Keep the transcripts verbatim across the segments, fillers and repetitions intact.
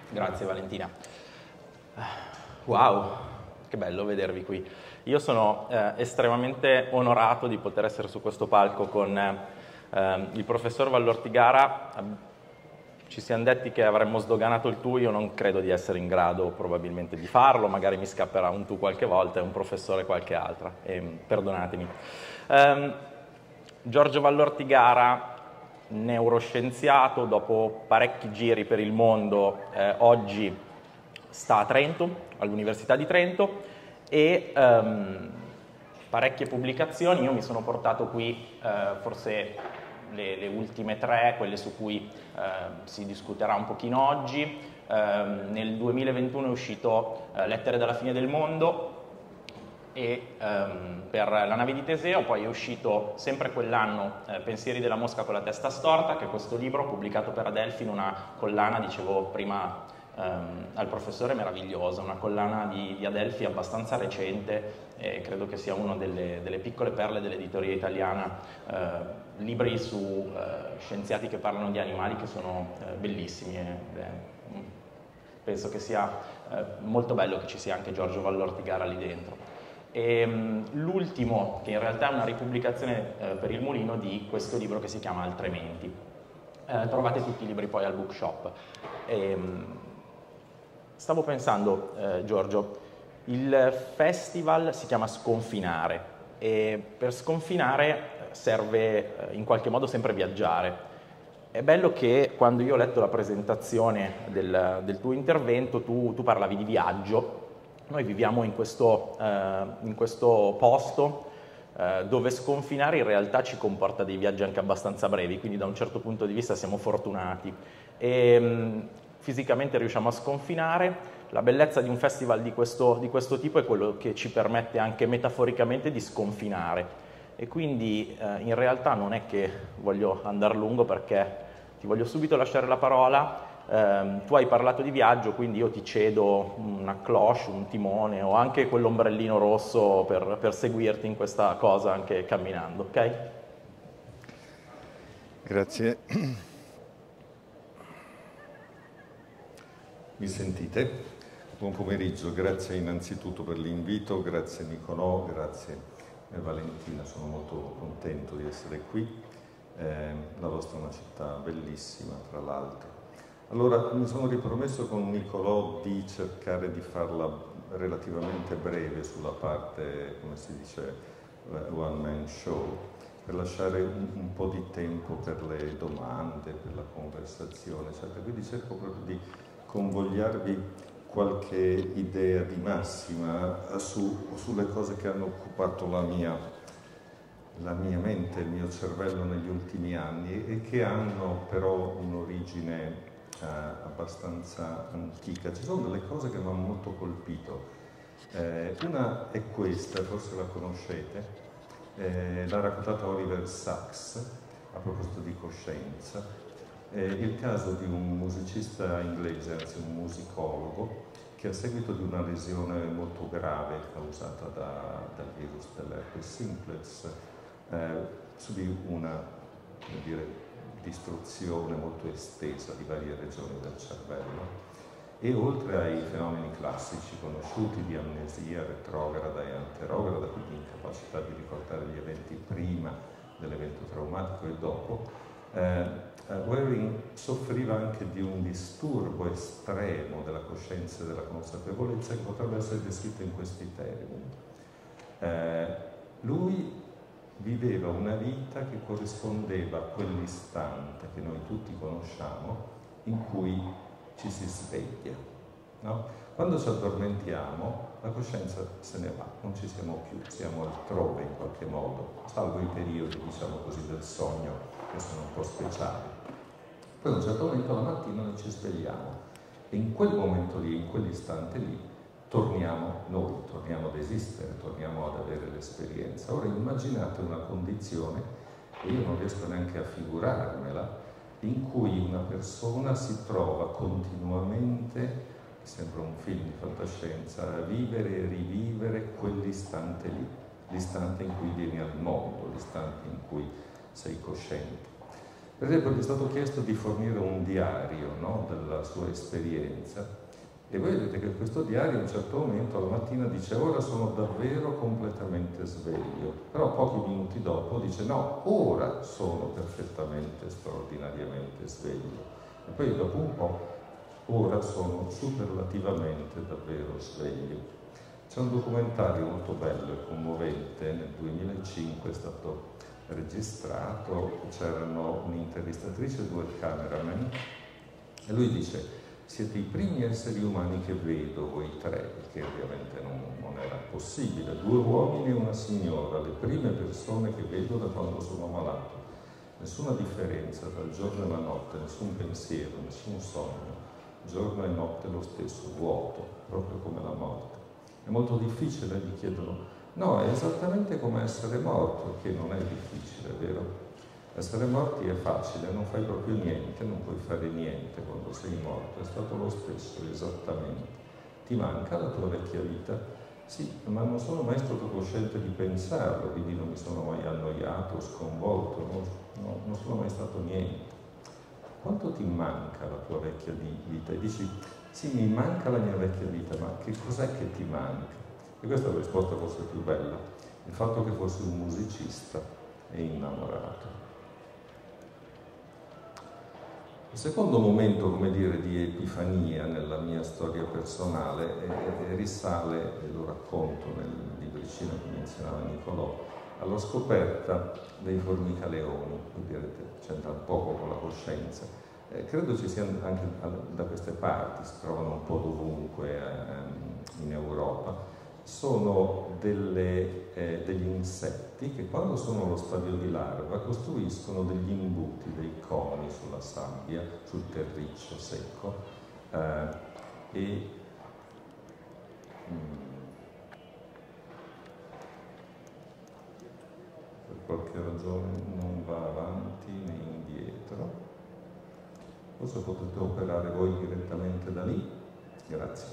Grazie Valentina. Wow, che bello vedervi qui. Io sono eh, estremamente onorato di poter essere su questo palco con eh, il professor Vallortigara. Ci siamo detti che avremmo sdoganato il tu, io non credo di essere in grado probabilmente di farlo, magari mi scapperà un tu qualche volta e un professore qualche altra, e, perdonatemi. Um, Giorgio Vallortigara, neuroscienziato, dopo parecchi giri per il mondo, eh, oggi sta a Trento, all'Università di Trento, e um, parecchie pubblicazioni. Io mi sono portato qui eh, forse le, le ultime tre, quelle su cui eh, si discuterà un pochino oggi. Eh, nel duemilaventuno è uscito eh, Lettere dalla fine del mondo, e ehm, per la nave di Teseo, poi è uscito sempre quell'anno eh, Pensieri della mosca con la testa storta, che è questo libro pubblicato per Adelphi in una collana, dicevo prima ehm, al professore, meravigliosa, una collana di, di Adelphi abbastanza recente, e credo che sia una delle, delle piccole perle dell'editoria italiana, eh, libri su eh, scienziati che parlano di animali che sono eh, bellissimi, e, beh, penso che sia eh, molto bello che ci sia anche Giorgio Vallortigara lì dentro. E um, l'ultimo, che in realtà è una ripubblicazione eh, per il Mulino di questo libro che si chiama Altrimenti. Eh, trovate tutti i libri poi al bookshop. E, um, stavo pensando, eh, Giorgio, il festival si chiama Sconfinare, e per sconfinare serve eh, in qualche modo sempre viaggiare. È bello che quando io ho letto la presentazione del, del tuo intervento, tu, tu parlavi di viaggio. Noi viviamo in questo, eh, in questo posto eh, dove sconfinare in realtà ci comporta dei viaggi anche abbastanza brevi, quindi da un certo punto di vista siamo fortunati. E, mh, fisicamente riusciamo a sconfinare. La bellezza di un festival di questo, di questo tipo è quello che ci permette anche metaforicamente di sconfinare. E quindi eh, in realtà non è che voglio andare lungo, perché ti voglio subito lasciare la parola. Eh, tu hai parlato di viaggio, quindi io ti cedo una cloche, un timone o anche quell'ombrellino rosso per, per seguirti in questa cosa anche camminando, ok? Grazie. Mi sentite? Buon pomeriggio, grazie innanzitutto per l'invito, grazie Nicolò, grazie Valentina, sono molto contento di essere qui. Eh, la vostra è una città bellissima, tra l'altro. Allora, mi sono ripromesso con Nicolò di cercare di farla relativamente breve sulla parte, come si dice, one man show, per lasciare un, un po' di tempo per le domande, per la conversazione, eccetera. Quindi cerco proprio di convogliarvi qualche idea di massima su, sulle cose che hanno occupato la mia, la mia mente, il mio cervello negli ultimi anni, e che hanno però un'origine eh, abbastanza antica. Ci sono delle cose che mi hanno molto colpito. Eh, una è questa, forse la conoscete, eh, l'ha raccontata Oliver Sacks a proposito di coscienza. Eh, il caso di un musicista inglese, anzi un musicologo, che a seguito di una lesione molto grave causata da, dal virus dell'herpes simplex eh, subì una, come dire, distruzione molto estesa di varie regioni del cervello, e oltre ai fenomeni classici conosciuti di amnesia retrograda e anterograda, quindi incapacità di ricordare gli eventi prima dell'evento traumatico e dopo, eh, Waring soffriva anche di un disturbo estremo della coscienza e della consapevolezza che potrebbe essere descritto in questi termini. Eh, lui viveva una vita che corrispondeva a quell'istante che noi tutti conosciamo in cui ci si sveglia, no? Quando ci addormentiamo la coscienza se ne va, non ci siamo più, siamo altrove in qualche modo, salvo i periodi, diciamo così, del sogno che sono un po' speciali. Poi a un certo momento la mattina noi ci svegliamo e in quel momento lì, in quell'istante lì, torniamo noi, torniamo ad esistere, torniamo ad avere l'esperienza. Ora immaginate una condizione, e io non riesco neanche a figurarmela, in cui una persona si trova continuamente, sembra un film di fantascienza, a vivere e rivivere quell'istante lì, l'istante in cui vieni al mondo, l'istante in cui sei cosciente. Per esempio, gli è stato chiesto di fornire un diario, no, della sua esperienza, e voi vedete che questo diario a un certo momento alla mattina dice ora sono davvero completamente sveglio, però pochi minuti dopo dice no, ora sono perfettamente, straordinariamente sveglio, e poi dopo un po' ora sono superlativamente davvero sveglio. C'è un documentario molto bello e commovente, nel duemilacinque è stato registrato, c'erano un'intervistatrice e due cameraman, e lui dice siete i primi esseri umani che vedo, voi tre, perché ovviamente non, non era possibile, due uomini e una signora, le prime persone che vedo da quando sono malato. Nessuna differenza tra il giorno e la notte, nessun pensiero, nessun sogno, giorno e notte lo stesso, vuoto, proprio come la morte. È molto difficile, gli chiedono, no, è esattamente come essere morto, che non è difficile, vero? Essere morti è facile, non fai proprio niente, non puoi fare niente quando sei morto, è stato lo stesso, esattamente. Ti manca la tua vecchia vita? Sì, ma non sono mai stato cosciente di pensarlo, quindi non mi sono mai annoiato, sconvolto, non, no, non sono mai stato niente. Quanto ti manca la tua vecchia vita? E dici, sì, mi manca la mia vecchia vita, ma che cos'è che ti manca? E questa è la risposta forse più bella, il fatto che fossi un musicista e innamorato. Il secondo momento, come dire, di epifania nella mia storia personale è, è, risale, e lo racconto nel libricino che menzionava Nicolò, alla scoperta dei formicaleoni. Voi direte, c'entra poco con la coscienza. Eh, credo ci siano anche da queste parti, si trovano un po' dovunque eh, in Europa. Sono delle, eh, degli insetti che quando sono allo stadio di larva costruiscono degli imbuti, dei coni sulla sabbia, sul terriccio secco eh, e mm, per qualche ragione non va avanti né indietro. Forse potete operare voi direttamente da lì? Grazie.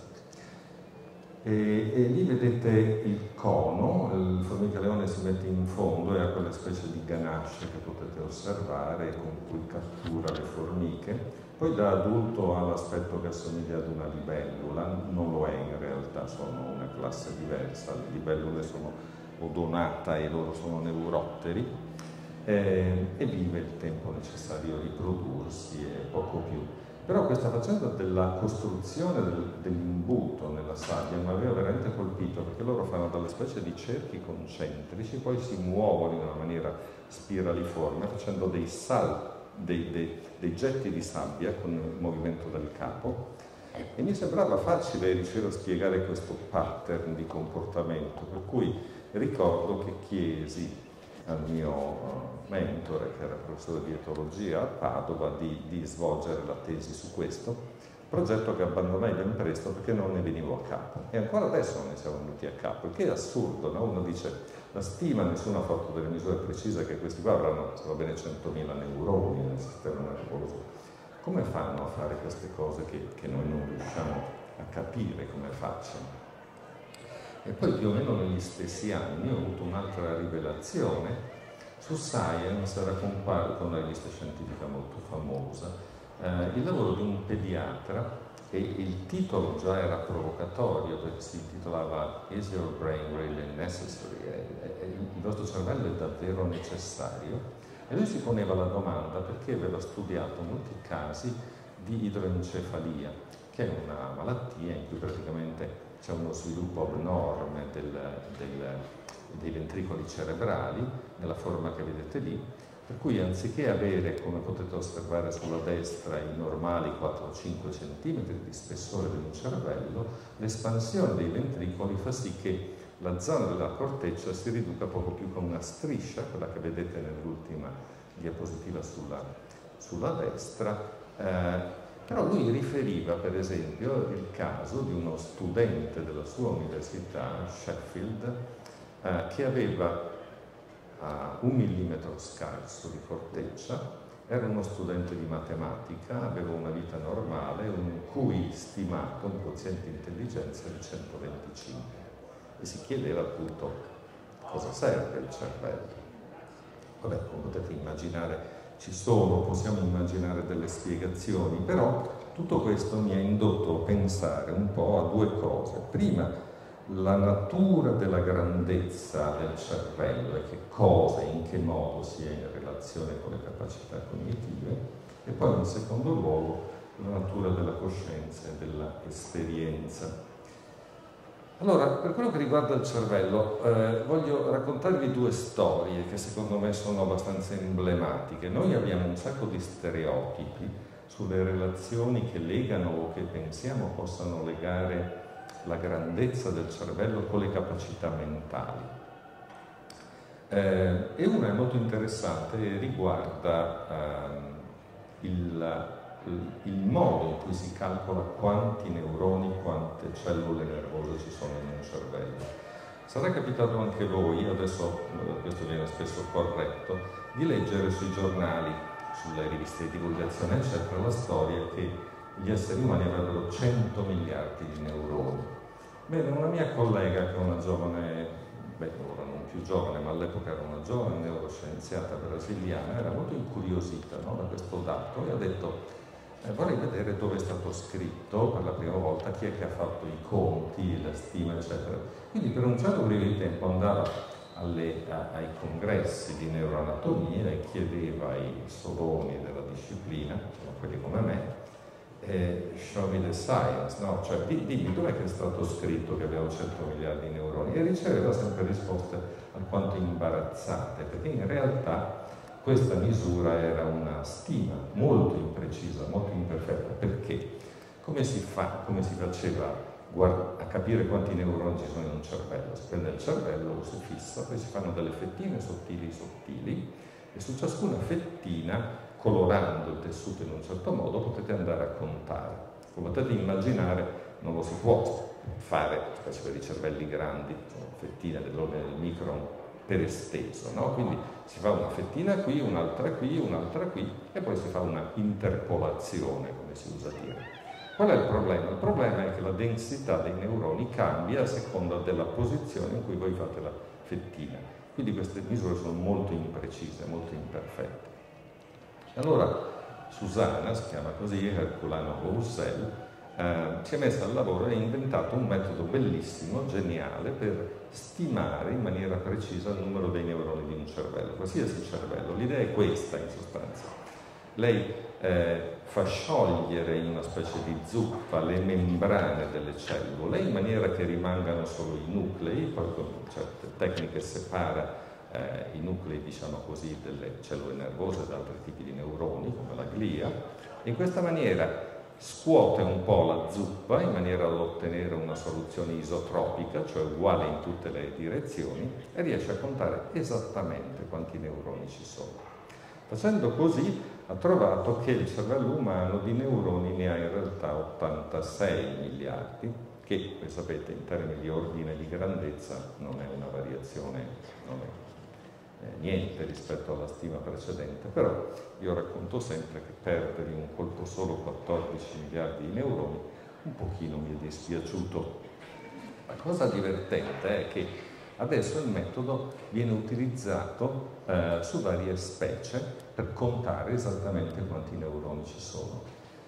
E, e lì vedete il cono, il formicaleone si mette in fondo e ha quella specie di ganasce che potete osservare con cui cattura le formiche. Poi da adulto ha l'aspetto che assomiglia ad una libellula, non lo è in realtà, sono una classe diversa, le libellule sono odonata e loro sono neurotteri, eh, e vive il tempo necessario a riprodursi e poco più. Però questa faccenda della costruzione del, dell'imbuto nella sabbia mi aveva veramente colpito, perché loro fanno delle specie di cerchi concentrici, poi si muovono in una maniera spiraliforme facendo dei salti, dei, dei, dei getti di sabbia con il movimento del capo, e mi sembrava facile riuscire a spiegare questo pattern di comportamento, per cui ricordo che chiesi al mio mentore, che era professore di etologia a Padova, di, di svolgere la tesi su questo progetto, che abbandonai ben presto perché non ne venivo a capo, e ancora adesso non ne siamo venuti a capo, il che è assurdo, no? Uno dice, la stima, nessuno ha fatto delle misure precise, che questi qua avranno, se va bene, centomila neuroni nel sistema nervoso. Come fanno a fare queste cose che, che noi non riusciamo a capire come facciano? E poi più o meno negli stessi anni ho avuto un'altra rivelazione. Su Science era comparso, una rivista scientifica molto famosa, eh, il lavoro di un pediatra, e il titolo già era provocatorio, perché si intitolava Is your brain really necessary? Il vostro cervello è davvero necessario? E lui si poneva la domanda perché aveva studiato molti casi di idroencefalia, che è una malattia in cui praticamente c'è uno sviluppo abnorme del, del, dei ventricoli cerebrali, nella forma che vedete lì, per cui anziché avere, come potete osservare sulla destra, i normali quattro cinque centimetri di spessore di un cervello, l'espansione dei ventricoli fa sì che la zona della corteccia si riduca poco più con una striscia, quella che vedete nell'ultima diapositiva sulla, sulla destra. Eh, Però lui riferiva, per esempio, il caso di uno studente della sua università, Sheffield, eh, che aveva uh, un millimetro scarso di corteccia, era uno studente di matematica, aveva una vita normale, un Q I stimato, un quoziente di intelligenza di centoventicinque, e si chiedeva appunto cosa serve il cervello. Vabbè, come potete immaginare, ci sono, possiamo immaginare delle spiegazioni, però tutto questo mi ha indotto a pensare un po' a due cose. Prima, la natura della grandezza del cervello e che cosa e in che modo sia in relazione con le capacità cognitive, e poi in secondo luogo la natura della coscienza e dell'esperienza. Allora, per quello che riguarda il cervello, eh, voglio raccontarvi due storie che secondo me sono abbastanza emblematiche. Noi abbiamo un sacco di stereotipi sulle relazioni che legano o che pensiamo possano legare la grandezza del cervello con le capacità mentali. Eh, e una è molto interessante e riguarda eh, il, il modo in cui si calcola quanti neuroni, quante cellule nervose ci sono in un cervello. Sarà capitato anche a voi, adesso eh, questo viene spesso corretto, di leggere sui giornali, sulle riviste di divulgazione, eccetera, la storia che gli esseri umani avrebbero cento miliardi di neuroni. Bene, una mia collega, che è una giovane, beh, ora non più giovane, ma all'epoca era una giovane neuroscienziata brasiliana, era molto incuriosita, no, da questo dato e ha detto eh, vorrei vedere dove è stato scritto per la prima volta, chi è che ha fatto i conti, la stima, eccetera. Quindi per un certo periodo di tempo andava Alle, a, ai congressi di neuroanatomia e chiedeva ai soloni della disciplina, quelli come me, eh, show me the science, no? Cioè dimmi dov'è che è stato scritto che abbiamo cento miliardi di neuroni, e riceveva sempre risposte alquanto imbarazzate, perché in realtà questa misura era una stima molto imprecisa, molto imperfetta. Perché? Come si fa, come si faceva a capire quanti neuroni ci sono in un cervello? Si prende il cervello, lo si fissa, poi si fanno delle fettine sottili sottili e su ciascuna fettina, colorando il tessuto in un certo modo, potete andare a contare. Come potete immaginare, non lo si può fare, specie per i cervelli grandi, sono fettine dell'ordine del micron per esteso, no? Quindi si fa una fettina qui, un'altra qui, un'altra qui e poi si fa una interpolazione, come si usa dire. Qual è il problema? Il problema è che la densità dei neuroni cambia a seconda della posizione in cui voi fate la fettina. Quindi queste misure sono molto imprecise, molto imperfette. Allora Susanna, si chiama così, Herculano Roussel, eh, si è messa al lavoro e ha inventato un metodo bellissimo, geniale, per stimare in maniera precisa il numero dei neuroni di un cervello, qualsiasi cervello. L'idea è questa, in sostanza. Lei eh, fa sciogliere in una specie di zuppa le membrane delle cellule in maniera che rimangano solo i nuclei, poi con certe tecniche separa eh, i nuclei, diciamo così, delle cellule nervose da altri tipi di neuroni, come la glia. In questa maniera scuote un po' la zuppa in maniera da ottenere una soluzione isotropica, cioè uguale in tutte le direzioni, e riesce a contare esattamente quanti neuroni ci sono. Facendo così ha trovato che il cervello umano di neuroni ne ha in realtà ottantasei miliardi, che, voi sapete, in termini di ordine di grandezza non è una variazione, non è eh, niente rispetto alla stima precedente, però io racconto sempre che perdere in un colpo solo quattordici miliardi di neuroni un pochino mi è dispiaciuto. La cosa divertente è che adesso il metodo viene utilizzato eh, su varie specie per contare esattamente quanti neuroni ci sono,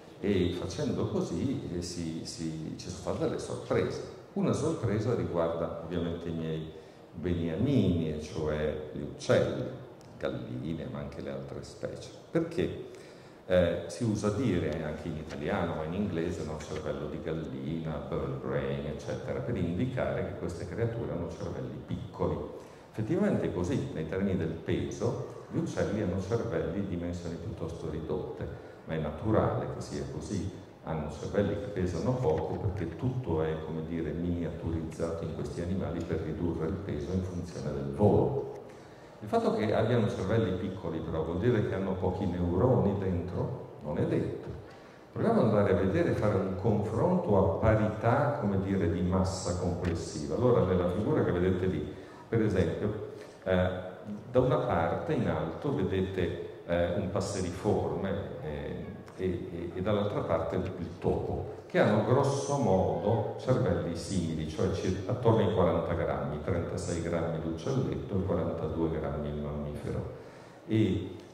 e facendo così eh, si, si, ci sono state delle sorprese. Una sorpresa riguarda ovviamente i miei beniamini, e cioè gli uccelli, galline, ma anche le altre specie. Perché eh, si usa dire anche in italiano ma in inglese, no, cervello di gallina, bird brain, eccetera, per indicare che queste creature hanno cervelli piccoli. Effettivamente è così, nei termini del peso, gli uccelli hanno cervelli di dimensioni piuttosto ridotte, ma è naturale che sia così. Hanno cervelli che pesano poco perché tutto è, come dire, miniaturizzato in questi animali per ridurre il peso in funzione del volo. Il fatto che abbiano cervelli piccoli però vuol dire che hanno pochi neuroni dentro? Non è detto. Proviamo ad andare a vedere e fare un confronto a parità, come dire, di massa complessiva. Allora nella figura che vedete lì, per esempio, eh, da una parte in alto vedete eh, un passeriforme eh, e, e, e dall'altra parte il, il topo, che hanno grosso modo cervelli simili, cioè attorno ai quaranta grammi, trentasei grammi l'uccelletto e quarantadue grammi il mammifero. E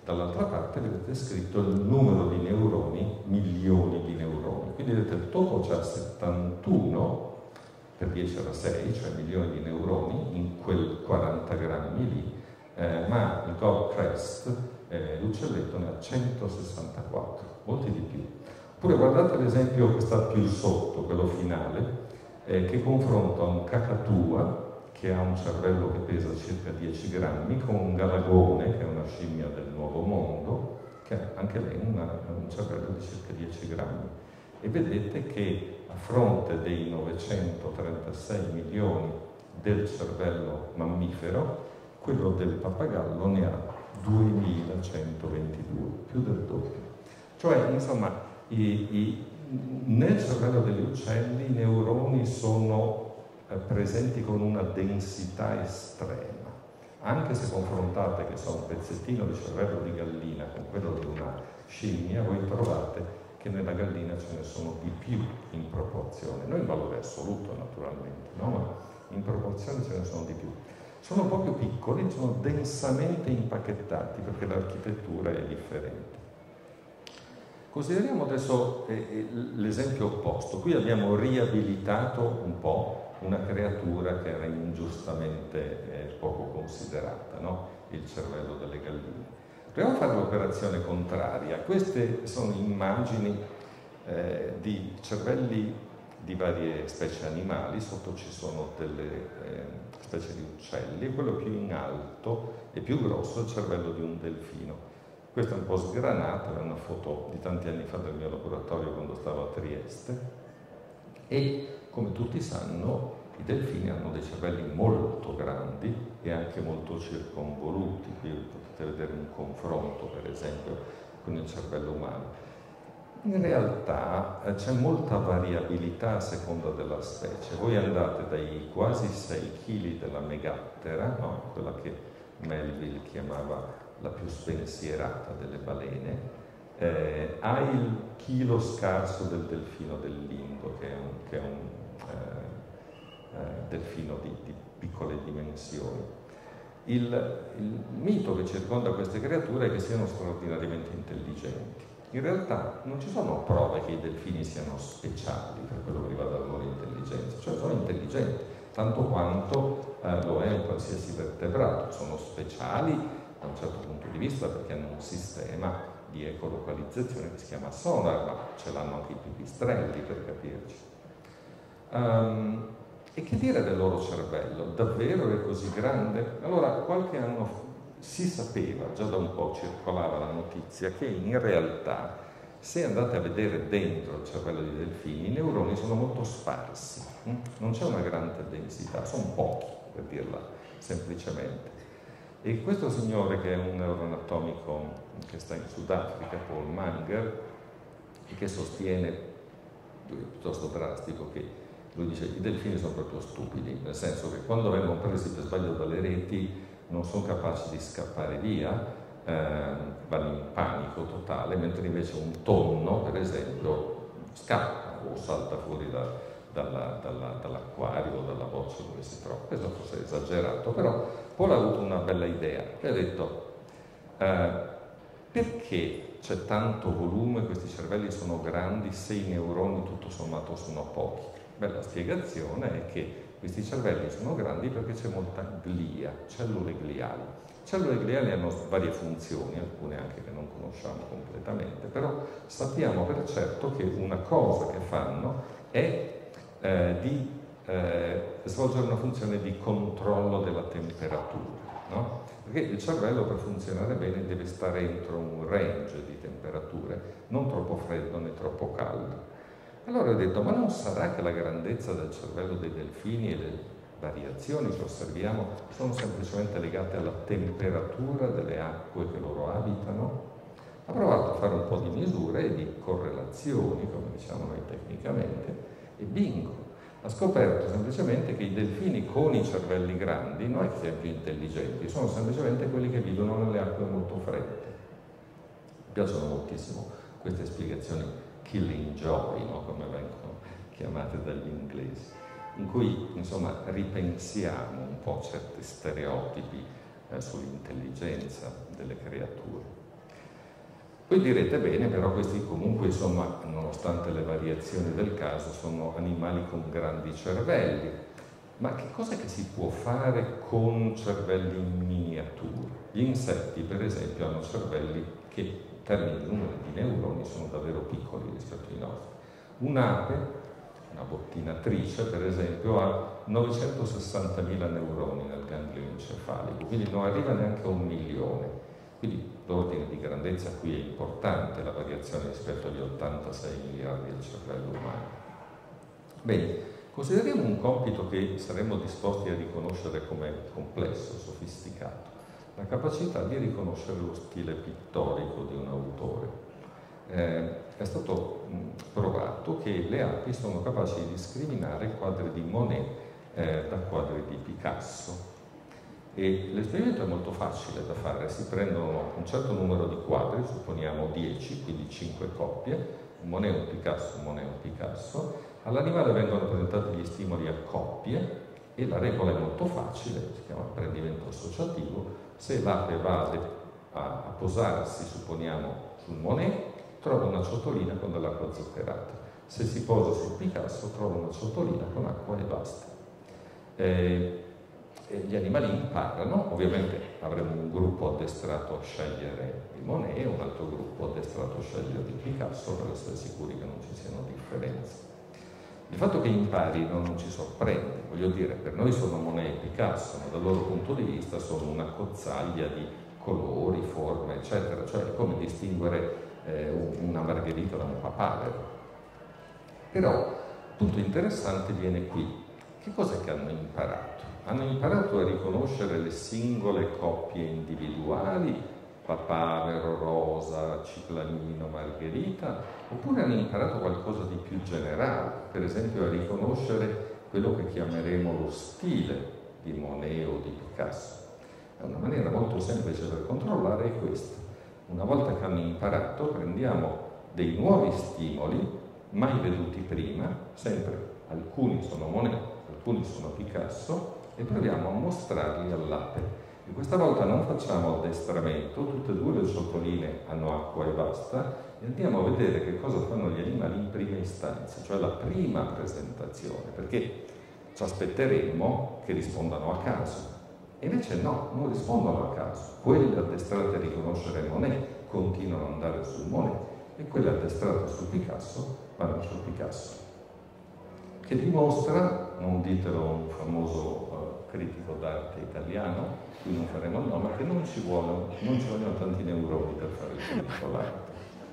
dall'altra parte vedete scritto il numero di neuroni, milioni di neuroni. Quindi vedete il topo c'ha settantuno per dieci alla sei, cioè milioni di neuroni in quel quaranta grammi lì, eh, ma il Goldcrest, eh, l'uccelletto, ne ha centosessantaquattro, molti di più. Oppure guardate l'esempio che sta più sotto, quello finale, eh, che confronta un cacatua che ha un cervello che pesa circa dieci grammi con un galagone, che è una scimmia del Nuovo Mondo, che ha anche lei una, un cervello di circa dieci grammi. E vedete che a fronte dei novecentotrentasei milioni del cervello mammifero, quello del pappagallo ne ha duemilacentoventidue, più del doppio. Cioè, insomma, i, i, nel cervello degli uccelli i neuroni sono eh, presenti con una densità estrema. Anche se confrontate, che so, un pezzettino di cervello di gallina con quello di una scimmia, voi trovate che nella gallina ce ne sono di più in proporzione, non in valore assoluto naturalmente, no? Ma in proporzione ce ne sono di più. Sono un po' più piccoli, sono densamente impacchettati perché l'architettura è differente. Consideriamo adesso eh, l'esempio opposto. Qui abbiamo riabilitato un po' una creatura che era ingiustamente eh, poco considerata, no? Il cervello delle galline. Proviamo a fare l'operazione contraria. Queste sono immagini eh, di cervelli di varie specie animali, sotto ci sono delle eh, specie di uccelli, quello più in alto e più grosso è il cervello di un delfino. Questa è un po' sgranata, è una foto di tanti anni fa del mio laboratorio quando stavo a Trieste, e come tutti sanno i delfini hanno dei cervelli molto grandi e anche molto circonvoluti. Qui potete vedere un confronto, per esempio, con il cervello umano. In realtà eh, c'è molta variabilità a seconda della specie. Voi andate dai quasi sei chili della megattera, no? Quella che Melville chiamava la più spensierata delle balene, eh, al chilo scarso del delfino dell'Indo, che è un, che è un eh, eh, delfino di, di piccole dimensioni. Il, il mito che circonda queste creature è che siano straordinariamente intelligenti. In realtà non ci sono prove che i delfini siano speciali per quello che riguarda la loro intelligenza, cioè sono intelligenti, tanto quanto eh, lo è un qualsiasi vertebrato. Sono speciali da un certo punto di vista perché hanno un sistema di ecolocalizzazione che si chiama sonar, ma ce l'hanno anche i pipistrelli, per capirci. Um, e che dire del loro cervello? Davvero è così grande? Allora, qualche anno fa si sapeva, già da un po' circolava la notizia, che in realtà se andate a vedere dentro il cervello dei delfini i neuroni sono molto sparsi, non c'è una grande densità, sono pochi, per dirla semplicemente. E questo signore, che è un neuroanatomico che sta in Sudafrica, Paul Manger, e che sostiene, lui è piuttosto drastico, che lui dice i delfini sono proprio stupidi, nel senso che quando vengono presi per sbaglio dalle reti non sono capaci di scappare via, eh, vanno in panico totale, mentre invece un tonno, per esempio, scappa o salta fuori da, dalla, dalla, dall'acquario o dalla boccia dove si trova. Questo forse è esagerato, però Paul ha avuto una bella idea, che ha detto eh, perché c'è tanto volume, questi cervelli sono grandi, se i neuroni tutto sommato sono pochi? Beh, la spiegazione è che questi cervelli sono grandi perché c'è molta glia, cellule gliali. Cellule gliali hanno varie funzioni, alcune anche che non conosciamo completamente, però sappiamo per certo che una cosa che fanno è eh, di eh, svolgere una funzione di controllo della temperatura, no? Perché il cervello per funzionare bene deve stare entro un range di temperature, non troppo freddo né troppo caldo. Allora ho detto, ma non sarà che la grandezza del cervello dei delfini e le variazioni che osserviamo sono semplicemente legate alla temperatura delle acque che loro abitano? Ha provato a fare un po' di misure e di correlazioni, come diciamo noi tecnicamente, e bingo! Ha scoperto semplicemente che i delfini con i cervelli grandi non è che siano più intelligenti, sono semplicemente quelli che vivono nelle acque molto fredde. Mi piacciono moltissimo queste spiegazioni killing joy, no? Come vengono chiamate dagli inglesi, in cui insomma ripensiamo un po' certi stereotipi eh, sull'intelligenza delle creature. Poi direte bene, però questi comunque, insomma, nonostante le variazioni del caso, sono animali con grandi cervelli. Ma che cosa che si può fare con cervelli in miniatura? Gli insetti, per esempio, hanno cervelli che, in termini di numero di neuroni, sono davvero piccoli rispetto ai nostri. Un'ape, una bottinatrice, per esempio, ha novecentosessantamila neuroni nel ganglio encefalico, quindi non arriva neanche a un milione. Quindi l'ordine di grandezza qui è importante, la variazione rispetto agli ottantasei miliardi del cervello umano. Bene, consideriamo un compito che saremmo disposti a riconoscere come complesso, sofisticato, la capacità di riconoscere lo stile pittorico di un autore. Eh, è stato mh, provato che le api sono capaci di discriminare quadri di Monet eh, da quadri di Picasso. E l'esperimento è molto facile da fare, si prendono un certo numero di quadri, supponiamo dieci, quindi cinque coppie, un Monet, un Picasso, un Monet, un Picasso, all'animale vengono presentati gli stimoli a coppie e la regola è molto facile, si chiama apprendimento associativo. Se l'ape va a, a posarsi, supponiamo, sul Monet, trova una ciotolina con dell'acqua zuccherata. Se si posa sul Picasso, trova una ciotolina con acqua e basta. Eh, E gli animali imparano, ovviamente avremo un gruppo addestrato a scegliere il Monet e un altro gruppo addestrato a scegliere il Picasso per essere sicuri che non ci siano differenze. Il fatto che imparino non ci sorprende, voglio dire, per noi sono Monet e Picasso, ma dal loro punto di vista sono una cozzaglia di colori, forme, eccetera, cioè è come distinguere eh, una margherita da un papavero. Però il punto interessante viene qui. Che cos'è che hanno imparato? Hanno imparato a riconoscere le singole coppie individuali, papavero, rosa, ciclamino, margherita, oppure hanno imparato qualcosa di più generale, per esempio a riconoscere quello che chiameremo lo stile di Monet o di Picasso. Una maniera molto semplice per controllare è questa. Una volta che hanno imparato, prendiamo dei nuovi stimoli, mai veduti prima, sempre alcuni sono Monet, alcuni sono Picasso, e proviamo a mostrarli all'ape. E questa volta non facciamo addestramento, tutte e due le ciotoline hanno acqua e basta, e andiamo a vedere che cosa fanno gli animali in prima istanza, cioè la prima presentazione, perché ci aspetteremmo che rispondano a caso. E invece no, non rispondono a caso. Quelle addestrate a riconoscere Monet continuano ad andare sul Monet e quelle addestrate sul Picasso vanno sul Picasso. Che dimostra, non ditelo a un famoso uh, critico d'arte italiano, cui non faremo il nome, che non ci vuole, non ci vogliono tanti neuroni per fare il critico d'arte.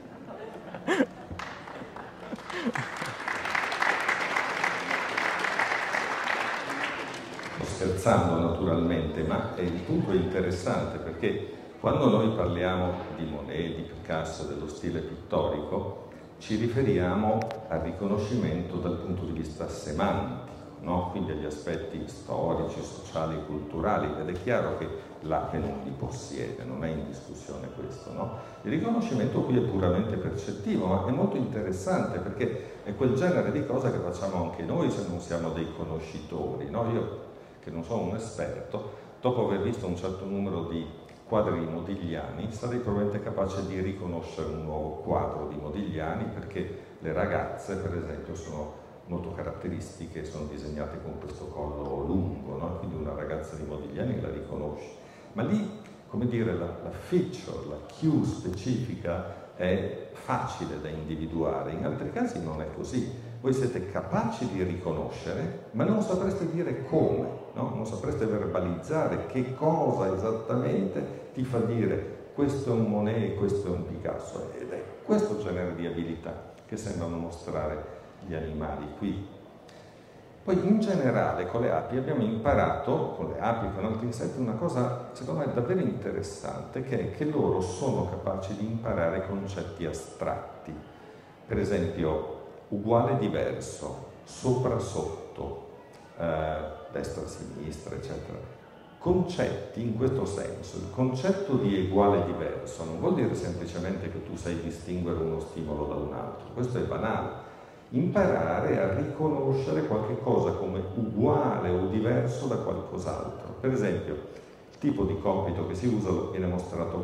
Sto scherzando naturalmente, ma il punto è interessante perché quando noi parliamo di Monet, di Picasso, dello stile pittorico, ci riferiamo al riconoscimento dal punto di vista semantico, no? Quindi agli aspetti storici, sociali, culturali, ed è chiaro che l'ape non li possiede, non è in discussione questo, no? Il riconoscimento qui è puramente percettivo, ma è molto interessante perché è quel genere di cosa che facciamo anche noi se non siamo dei conoscitori, no? Io, che non sono un esperto, dopo aver visto un certo numero di quadri modigliani, sarei probabilmente capace di riconoscere un nuovo quadro di Modigliani perché le ragazze, per esempio, sono molto caratteristiche, sono disegnate con questo collo lungo, no? Quindi una ragazza di Modigliani la riconosci. Ma lì, come dire, la, la feature, la cue specifica è facile da individuare, in altri casi non è così. Voi siete capaci di riconoscere, ma non sapreste dire come, no? Non sapreste verbalizzare che cosa esattamente ti fa dire questo è un Monet e questo è un Picasso. Ed è questo genere di abilità che sembrano mostrare gli animali qui. Poi in generale con le api abbiamo imparato, con le api e con altri insetti, una cosa secondo me davvero interessante, che è che loro sono capaci di imparare concetti astratti. Per esempio, uguale diverso, sopra sotto, eh, destra sinistra, eccetera. Concetti in questo senso, il concetto di uguale diverso non vuol dire semplicemente che tu sai distinguere uno stimolo da un altro, questo è banale. Imparare a riconoscere qualche cosa come uguale o diverso da qualcos'altro. Per esempio, il tipo di compito che si usa viene mostrato qua.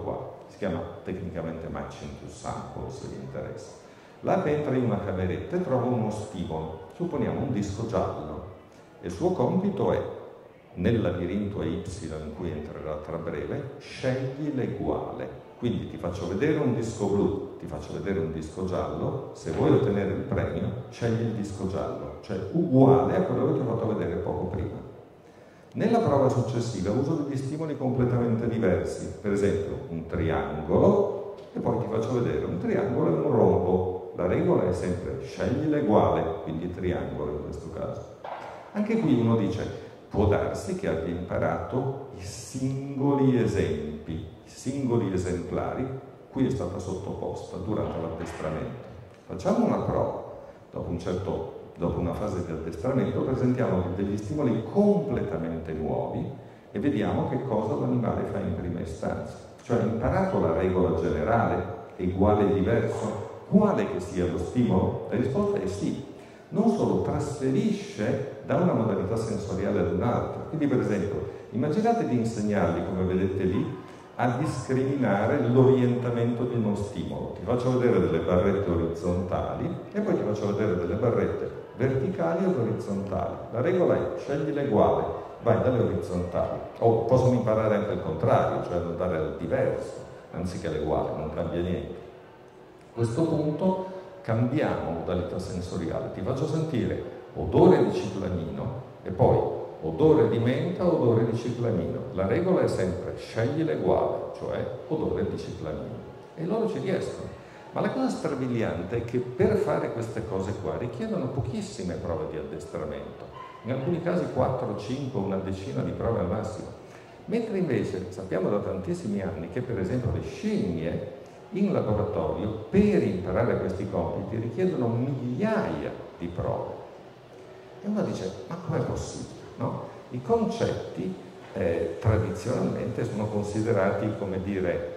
si chiama tecnicamente matching to sample, se vi interessa. L'ape entra in una cameretta e trova uno stimolo, supponiamo un disco giallo, e il suo compito è, nel labirinto Y in cui entrerà tra breve, scegli l'eguale. Quindi ti faccio vedere un disco blu, ti faccio vedere un disco giallo, se vuoi ottenere il premio, scegli il disco giallo, cioè uguale a quello che ti ho fatto vedere poco prima. Nella prova successiva uso degli stimoli completamente diversi, per esempio un triangolo, e poi ti faccio vedere un triangolo e un rombo. La regola è sempre scegli l'eguale, quindi triangolo in questo caso. Anche qui uno dice, può darsi che abbia imparato i singoli esempi, i singoli esemplari cui è stata sottoposta durante l'addestramento. Facciamo una prova. Dopo, un certo, dopo una fase di addestramento presentiamo degli stimoli completamente nuovi e vediamo che cosa l'animale fa in prima istanza. Cioè ha imparato la regola generale, uguale e diverso, quale che sia lo stimolo? La risposta è sì. Non solo trasferisce da una modalità sensoriale ad un'altra. Quindi per esempio, immaginate di insegnargli, come vedete lì, a discriminare l'orientamento di uno stimolo. Ti faccio vedere delle barrette orizzontali e poi ti faccio vedere delle barrette verticali ed orizzontali. La regola è scegli l'eguale, vai dalle orizzontali. O possono imparare anche il contrario, cioè ad andare al diverso, anziché l'eguale, non cambia niente. A questo punto cambiamo modalità sensoriale, ti faccio sentire odore di ciclamino e poi odore di menta, odore di ciclamino. La regola è sempre scegli l'eguale, cioè odore di ciclamino. E loro ci riescono. Ma la cosa strabiliante è che per fare queste cose qua richiedono pochissime prove di addestramento. In alcuni casi quattro, cinque, una decina di prove al massimo. Mentre invece sappiamo da tantissimi anni che per esempio le scimmie in laboratorio per imparare questi compiti richiedono migliaia di prove. E uno dice, ma com'è possibile? No? I concetti eh, tradizionalmente sono considerati, come dire,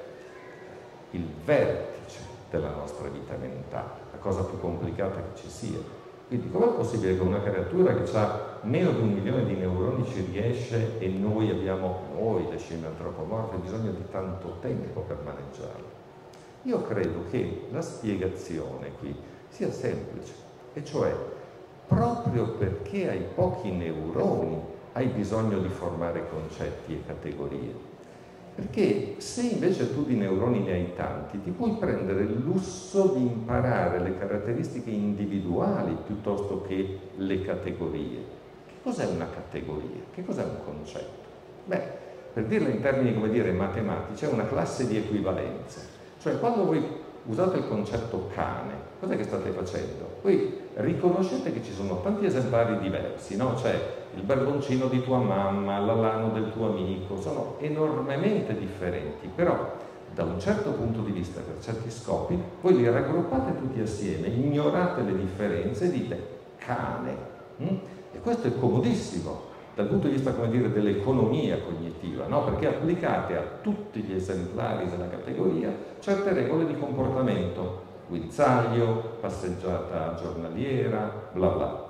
il vertice della nostra vita mentale, la cosa più complicata che ci sia. Quindi com'è possibile che una creatura che ha meno di un milione di neuroni ci riesce e noi abbiamo, noi le scimmie antropomorfe, bisogno di tanto tempo per maneggiarle? Io credo che la spiegazione qui sia semplice, e cioè proprio perché hai pochi neuroni hai bisogno di formare concetti e categorie. Perché se invece tu di neuroni ne hai tanti, ti puoi prendere il lusso di imparare le caratteristiche individuali piuttosto che le categorie. Che cos'è una categoria? Che cos'è un concetto? Beh, per dirlo in termini, come dire, matematici, è una classe di equivalenza. Cioè, quando voi usate il concetto cane, cos'è che state facendo? Voi riconoscete che ci sono tanti esemplari diversi, no? Cioè, il barboncino di tua mamma, l'alano del tuo amico, sono enormemente differenti, però da un certo punto di vista, per certi scopi, voi li raggruppate tutti assieme, ignorate le differenze e dite cane. Hm? E questo è comodissimo dal punto di vista, come dire, dell'economia cognitiva, no? Perché applicate a tutti gli esemplari della categoria certe regole di comportamento, guinzaglio, passeggiata giornaliera, bla bla.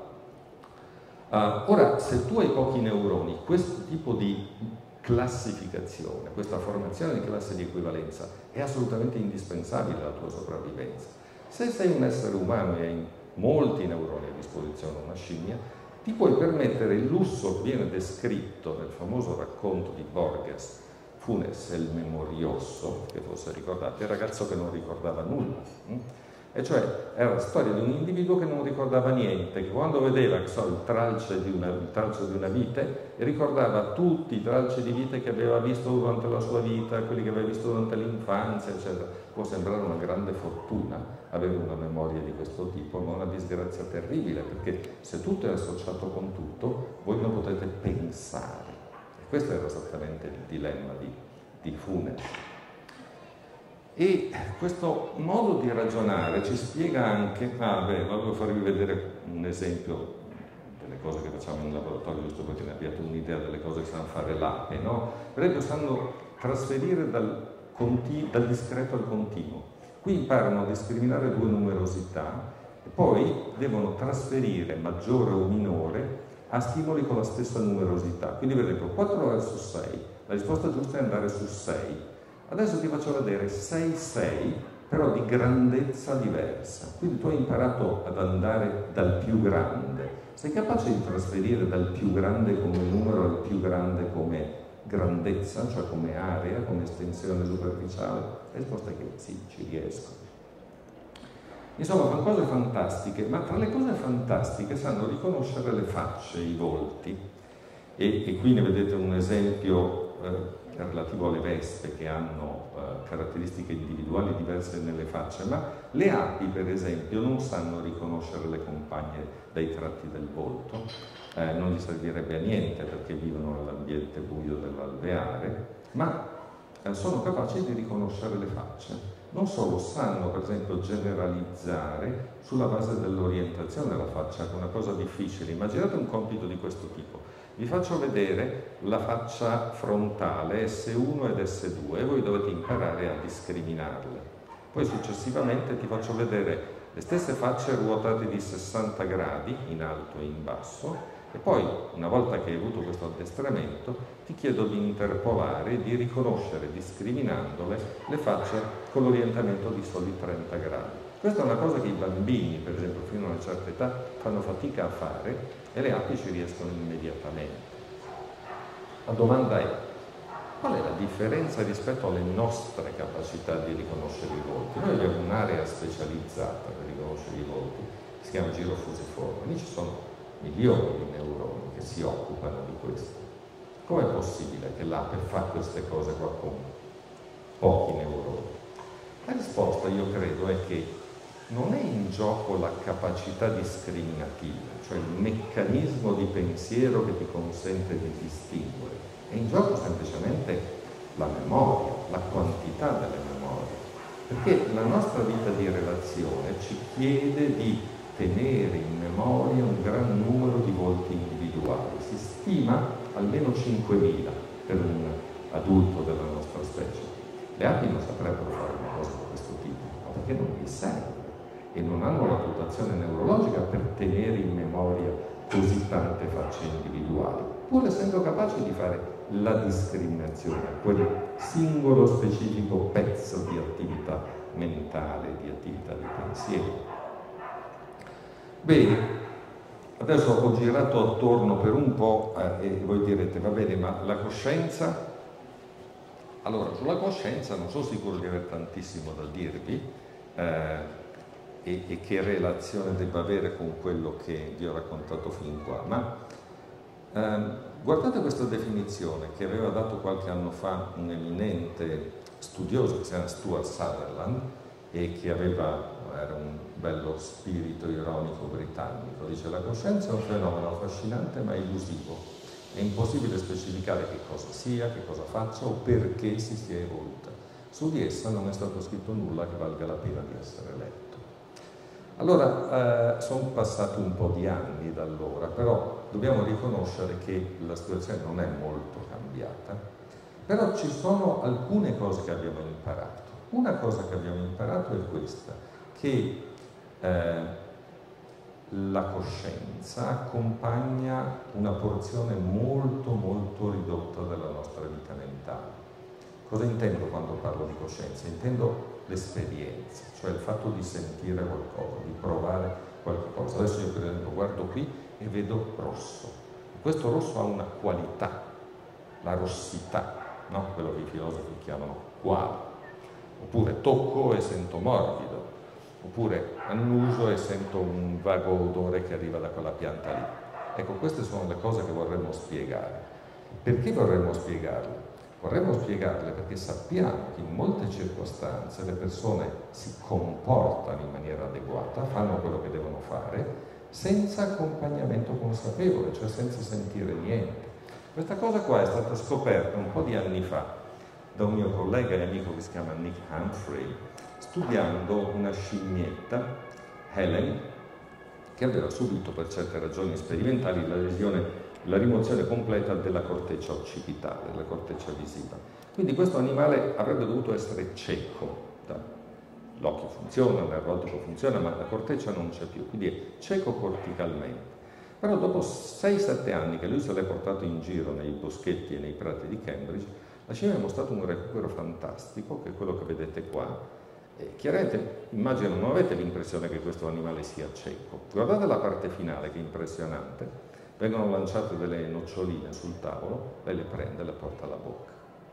Uh, ora, se tu hai pochi neuroni, questo tipo di classificazione, questa formazione di classe di equivalenza è assolutamente indispensabile alla tua sopravvivenza. Se sei un essere umano e hai molti neuroni a disposizione, una scimmia, ti puoi permettere il lusso che viene descritto nel famoso racconto di Borges, Funes el Memorioso, che forse ricordate, il ragazzo che non ricordava nulla. Hm? E cioè era la storia di un individuo che non ricordava niente, che quando vedeva so, il, tralce di una, il tralcio di una vite, ricordava tutti i tralci di vite che aveva visto durante la sua vita, quelli che aveva visto durante l'infanzia, eccetera. Può sembrare una grande fortuna avere una memoria di questo tipo, ma una disgrazia terribile, perché se tutto è associato con tutto, voi non potete pensare. E questo era esattamente il dilemma di, di Funes. E questo modo di ragionare ci spiega anche, ah beh, voglio farvi vedere un esempio delle cose che facciamo in laboratorio, giusto perché ne abbiate un'idea delle cose che sanno fare l'ape, no? Per esempio sanno trasferire dal, dal discreto al continuo. Qui imparano a discriminare due numerosità e poi devono trasferire maggiore o minore a stimoli con la stessa numerosità. Quindi per esempio quattro versus sei, la risposta giusta è andare su sei. Adesso ti faccio vedere sei sei, però di grandezza diversa. Quindi tu hai imparato ad andare dal più grande. Sei capace di trasferire dal più grande come numero al più grande come grandezza, cioè come area, come estensione superficiale? La risposta è che sì, ci riesco. Insomma, fanno cose fantastiche, ma tra le cose fantastiche sanno riconoscere le facce, i volti. E, e qui ne vedete un esempio eh, relativo alle vespe che hanno eh, caratteristiche individuali diverse nelle facce, ma le api, per esempio, non sanno riconoscere le compagne dai tratti del volto, eh, non gli servirebbe a niente perché vivono nell'ambiente buio dell'alveare, ma eh, sono capaci di riconoscere le facce. Non solo, sanno per esempio generalizzare sulla base dell'orientazione della faccia, che è una cosa difficile. Immaginate un compito di questo tipo. Vi faccio vedere la faccia frontale S uno ed S due e voi dovete imparare a discriminarle. Poi successivamente ti faccio vedere le stesse facce ruotate di sessanta gradi in alto e in basso e poi, una volta che hai avuto questo addestramento, ti chiedo di interpolare e di riconoscere, discriminandole, le facce con l'orientamento di soli trenta gradi. Questa è una cosa che i bambini, per esempio, fino a una certa età, fanno fatica a fare e le api ci riescono immediatamente. La domanda è: qual è la differenza rispetto alle nostre capacità di riconoscere i volti? Noi abbiamo un'area specializzata per riconoscere i volti, che si chiama giro fusiforme. Lì ci sono milioni di neuroni che si occupano di questo. Com'è possibile che l'ape fa queste cose qua con pochi neuroni? La risposta, io credo, è che non è in gioco la capacità discriminativa, cioè il meccanismo di pensiero che ti consente di distinguere. È in gioco semplicemente la memoria, la quantità delle memorie. Perché la nostra vita di relazione ci chiede di tenere in memoria un gran numero di volti individuali. Si stima almeno cinquemila per un adulto della nostra specie. Le api non saprebbero fare una cosa di questo tipo, ma perché non gli serve e non hanno la dotazione neurologica per tenere in memoria così tante facce individuali, pur essendo capaci di fare la discriminazione a quel singolo specifico pezzo di attività mentale, di attività di pensiero. Bene, adesso ho girato attorno per un po' eh, e voi direte, va bene, ma la coscienza? Allora, sulla coscienza non sono sicuro di avere tantissimo da dirvi eh, e, e che relazione debba avere con quello che vi ho raccontato fin qua, ma eh, guardate questa definizione che aveva dato qualche anno fa un eminente studioso che si chiama Stuart Sutherland e che aveva, era un bello spirito ironico britannico. Dice: la coscienza è un fenomeno affascinante ma illusivo. È impossibile specificare che cosa sia, che cosa faccia o perché si sia evoluta. Su di essa non è stato scritto nulla che valga la pena di essere letto. Allora, eh, sono passati un po' di anni da allora, però dobbiamo riconoscere che la situazione non è molto cambiata, però ci sono alcune cose che abbiamo imparato. Una cosa che abbiamo imparato è questa, che eh, la coscienza accompagna una porzione molto molto ridotta della nostra vita mentale. Cosa intendo quando parlo di coscienza? Intendo l'esperienza, cioè il fatto di sentire qualcosa, di provare qualcosa. Adesso io per esempio guardo qui e vedo rosso. Questo rosso ha una qualità, la rossità, no? Quello che i filosofi chiamano quale. Oppure tocco e sento morbido, oppure annuso e sento un vago odore che arriva da quella pianta lì. Ecco, queste sono le cose che vorremmo spiegare. Perché vorremmo spiegarle? Vorremmo spiegarle perché sappiamo che in molte circostanze le persone si comportano in maniera adeguata, fanno quello che devono fare, senza accompagnamento consapevole, cioè senza sentire niente. Questa cosa qua è stata scoperta un po' di anni fa da un mio collega e amico che si chiama Nick Humphrey, studiando una scimmietta, Helen, che aveva subito per certe ragioni sperimentali la lesione, la rimozione completa della corteccia occipitale, della corteccia visiva. Quindi questo animale avrebbe dovuto essere cieco, l'occhio funziona, il nervo ottico funziona, ma la corteccia non c'è più, quindi è cieco corticalmente. Però dopo sei sette anni che lui se l'è portato in giro nei boschetti e nei prati di Cambridge, la La scimmia ha mostrato un recupero fantastico, che è quello che vedete qua. E chiaramente, immagino, non avete l'impressione che questo animale sia cieco. Guardate la parte finale, che è impressionante. Vengono lanciate delle noccioline sul tavolo, lei le prende e le porta alla bocca.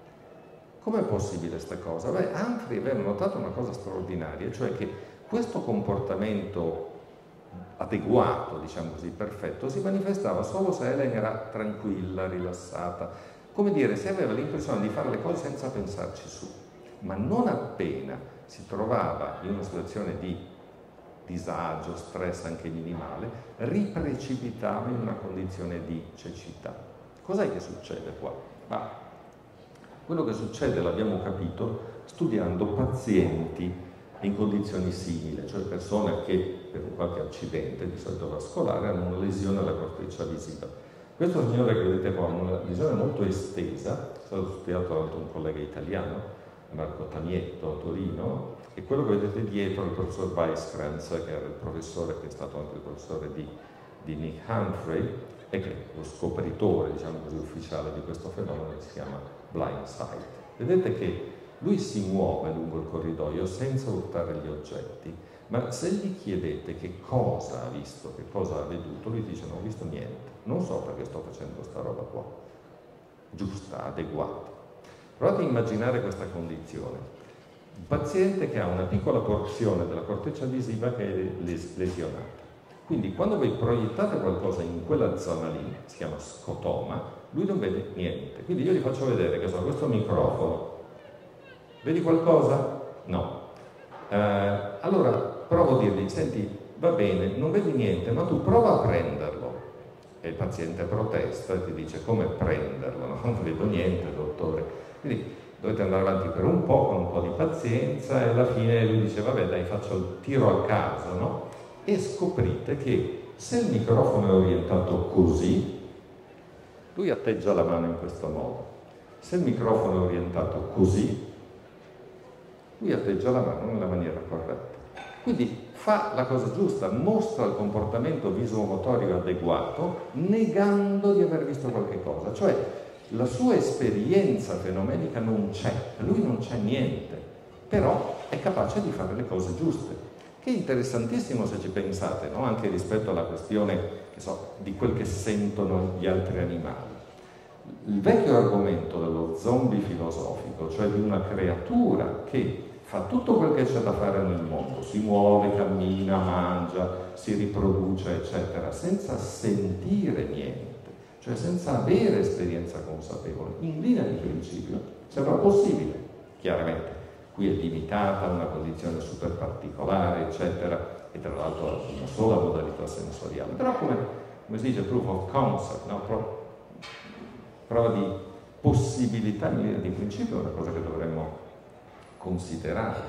Com'è possibile questa cosa? Beh, Humphrey aveva notato una cosa straordinaria, cioè che questo comportamento adeguato, diciamo così, perfetto, si manifestava solo se Helen era tranquilla, rilassata, come dire, se aveva l'impressione di fare le cose senza pensarci su, ma non appena si trovava in una situazione di disagio, stress anche minimale, riprecipitava in una condizione di cecità. Cos'è che succede qua? Ma quello che succede l'abbiamo capito studiando pazienti in condizioni simili, cioè persone che per un qualche accidente, di solito vascolare, hanno una lesione alla corteccia visiva. Questo signore che vedete qua ha una lesione molto estesa, è stato studiato da un collega italiano, Marco Tamietto, a Torino, e quello che vedete dietro è il professor Weisskranz, che era il professore, che è stato anche il professore di, di Nick Humphrey, e che è lo scopritore, diciamo così, ufficiale di questo fenomeno, che si chiama blind sight. Vedete che lui si muove lungo il corridoio senza urtare gli oggetti, ma se gli chiedete che cosa ha visto, che cosa ha veduto, lui dice non ho visto niente, non so perché sto facendo questa roba qua, giusta, adeguata. Provate a immaginare questa condizione. Un paziente che ha una piccola porzione della corteccia visiva che è lesionata. Quindi quando voi proiettate qualcosa in quella zona lì, si chiama scotoma, lui non vede niente. Quindi io gli faccio vedere che so, questo microfono. Vedi qualcosa? No. Eh, allora provo a dirgli, senti, va bene, non vedi niente, ma tu prova a prenderlo. E il paziente protesta e ti dice, come prenderlo? No, non vedo niente, dottore. Quindi dovete andare avanti per un po', con un po' di pazienza, e alla fine lui dice, vabbè dai, faccio il tiro a caso, no? E scoprite che se il microfono è orientato così, lui atteggia la mano in questo modo. Se il microfono è orientato così, lui atteggia la mano nella maniera corretta. Quindi fa la cosa giusta, mostra il comportamento visomotorio adeguato, negando di aver visto qualche cosa. Cioè, la sua esperienza fenomenica non c'è, lui non c'è niente, però è capace di fare le cose giuste. Che è interessantissimo se ci pensate, no? Anche rispetto alla questione, che so, di quel che sentono gli altri animali. Il vecchio argomento dello zombie filosofico, cioè di una creatura che fa tutto quel che c'è da fare nel mondo, si muove, cammina, mangia, si riproduce, eccetera, senza sentire niente, cioè senza avere esperienza consapevole, in linea di principio sembra possibile. Chiaramente qui è limitata a una condizione super particolare, eccetera, e tra l'altro una sola modalità sensoriale, però come, come si dice, proof of concept, no? Pro, prova di possibilità in linea di principio è una cosa che dovremmo considerare.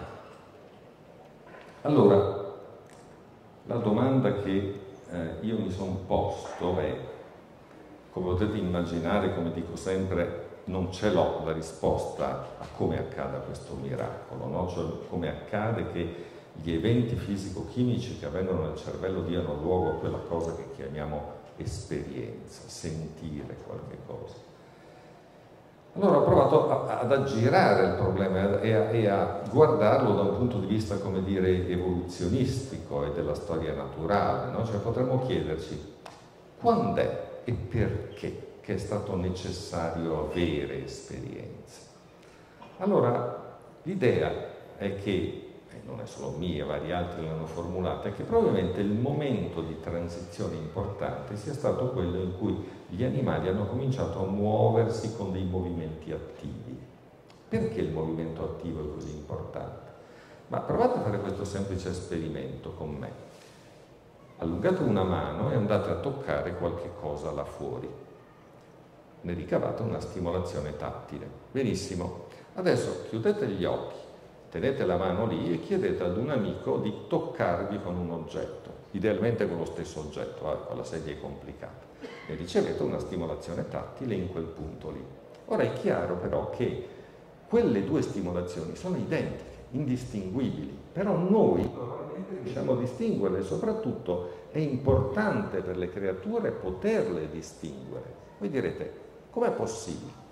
Allora, la domanda che eh, io mi sono posto è, come potete immaginare, come dico sempre, non ce l'ho la risposta a come accada questo miracolo, no? Cioè come accade che gli eventi fisico-chimici che avvengono nel cervello diano luogo a quella cosa che chiamiamo esperienza, sentire qualche cosa. Allora ho provato a, ad aggirare il problema e a, e a guardarlo da un punto di vista, come dire, evoluzionistico e della storia naturale, no? Cioè potremmo chiederci quando è e perché che è stato necessario avere esperienze. Allora l'idea è che, e non è solo mia, vari altri l'hanno formulata, è che probabilmente il momento di transizione importante sia stato quello in cui gli animali hanno cominciato a muoversi con dei movimenti attivi. Perché il movimento attivo è così importante? Ma provate a fare questo semplice esperimento con me. Allungate una mano e andate a toccare qualche cosa là fuori. Ne ricavate una stimolazione tattile. Benissimo. Adesso chiudete gli occhi, tenete la mano lì e chiedete ad un amico di toccarvi con un oggetto, idealmente con lo stesso oggetto, eh, con la sedia è complicata. E ricevete una stimolazione tattile in quel punto lì. Ora è chiaro però che quelle due stimolazioni sono identiche, indistinguibili, però noi riusciamo a distinguerle e soprattutto è importante per le creature poterle distinguere. Voi direte, com'è possibile?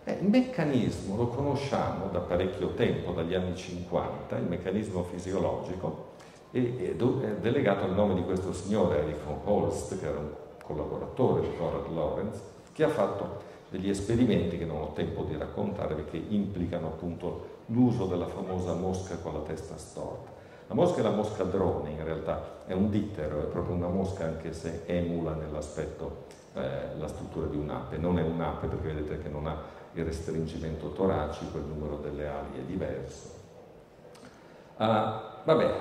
Eh, il meccanismo lo conosciamo da parecchio tempo, dagli anni cinquanta, il meccanismo fisiologico, e, è delegato al nome di questo signore, Erich von Holst, che era un collaboratore di Konrad Lorenz, che ha fatto degli esperimenti che non ho tempo di raccontare perché implicano appunto l'uso della famosa mosca con la testa storta. La mosca è la mosca drone, in realtà è un dittero, è proprio una mosca anche se emula nell'aspetto eh, la struttura di un'ape. Non è un'ape perché vedete che non ha il restringimento toracico, il numero delle ali è diverso. Uh, vabbè,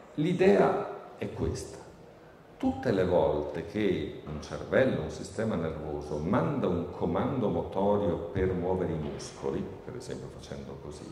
l'idea è questa. Tutte le volte che un cervello, un sistema nervoso, manda un comando motorio per muovere i muscoli, per esempio facendo così,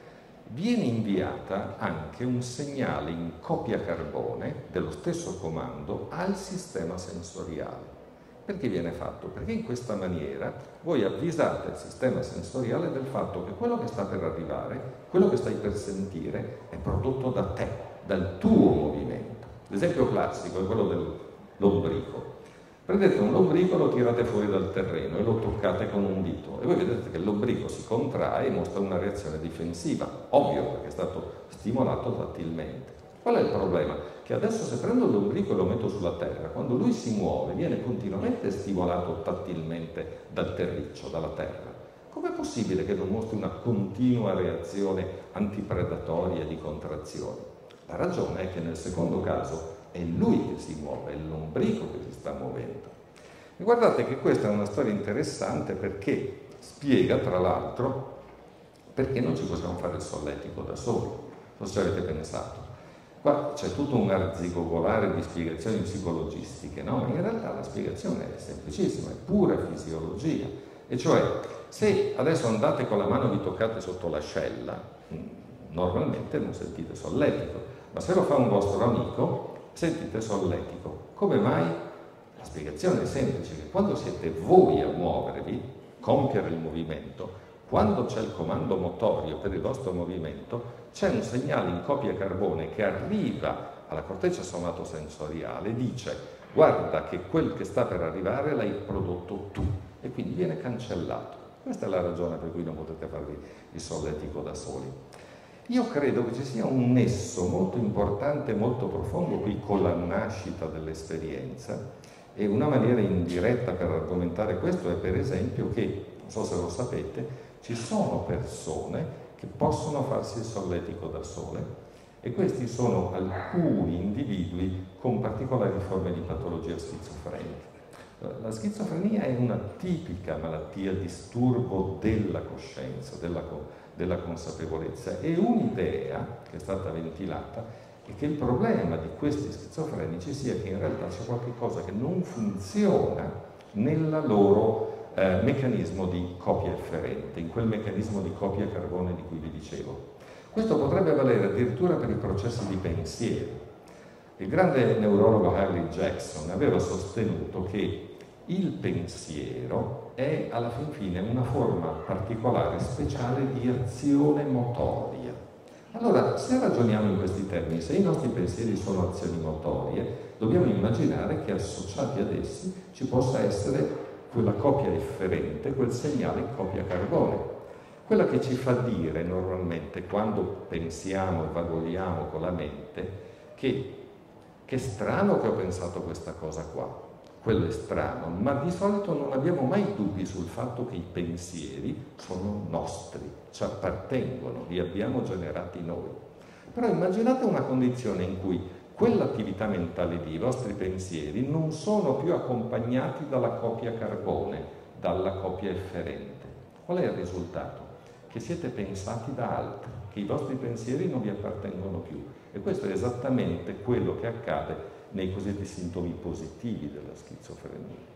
viene inviata anche un segnale in copia carbone dello stesso comando al sistema sensoriale. Perché viene fatto? Perché in questa maniera voi avvisate il sistema sensoriale del fatto che quello che sta per arrivare, quello che stai per sentire, è prodotto da te, dal tuo movimento. L'esempio classico è quello dell'ombrico. Prendete un lombrico, lo tirate fuori dal terreno e lo toccate con un dito e voi vedete che il lombrico si contrae e mostra una reazione difensiva, ovvio perché è stato stimolato tattilmente. Qual è il problema? Che adesso se prendo il lombrico e lo metto sulla terra, quando lui si muove viene continuamente stimolato tattilmente dal terriccio, dalla terra. Com'è possibile che non mostri una continua reazione antipredatoria di contrazione? La ragione è che nel secondo caso è lui che si muove, è il lombrico che si sta muovendo. E guardate che questa è una storia interessante perché spiega, tra l'altro, perché non ci possiamo fare il solletico da soli. Non so se avete pensato. Qua c'è tutto un arzigogolare di spiegazioni psicologistiche, no? Ma in realtà la spiegazione è semplicissima, è pura fisiologia. E cioè, se adesso andate con la mano e vi toccate sotto l'ascella, normalmente non sentite solletico. Ma se lo fa un vostro amico, sentite solletico. Come mai? La spiegazione è semplice, che quando siete voi a muovervi, compiere il movimento, quando c'è il comando motorio per il vostro movimento, c'è un segnale in copia carbone che arriva alla corteccia somatosensoriale e dice guarda che quel che sta per arrivare l'hai prodotto tu e quindi viene cancellato. Questa è la ragione per cui non potete farvi il solletico da soli. Io credo che ci sia un nesso molto importante, molto profondo qui con la nascita dell'esperienza e una maniera indiretta per argomentare questo è per esempio che, non so se lo sapete, ci sono persone che possono farsi il solletico da sole e questi sono alcuni individui con particolari forme di patologia schizofrenica. La schizofrenia è una tipica malattia, disturbo della coscienza, della coscienza, della consapevolezza e un'idea che è stata ventilata è che il problema di questi schizofrenici sia che in realtà c'è qualche cosa che non funziona nel loro eh, meccanismo di copia efferente, in quel meccanismo di copia carbone di cui vi dicevo. Questo potrebbe valere addirittura per i processi di pensiero. Il grande neurologo Harley Jackson aveva sostenuto che il pensiero è alla fin fine una forma particolare, speciale di azione motoria. Allora, se ragioniamo in questi termini, se i nostri pensieri sono azioni motorie, dobbiamo immaginare che associati ad essi ci possa essere quella copia efferente, quel segnale in copia carbone. Quella che ci fa dire normalmente quando pensiamo e vagoliamo con la mente che che strano che ho pensato questa cosa qua. Quello è strano, ma di solito non abbiamo mai dubbi sul fatto che i pensieri sono nostri, ci appartengono, li abbiamo generati noi. Però immaginate una condizione in cui quell'attività mentale lì, i vostri pensieri, non sono più accompagnati dalla copia carbone, dalla copia efferente. Qual è il risultato? Che siete pensati da altri, che i vostri pensieri non vi appartengono più. E questo è esattamente quello che accade nei cosiddetti sintomi positivi della schizofrenia.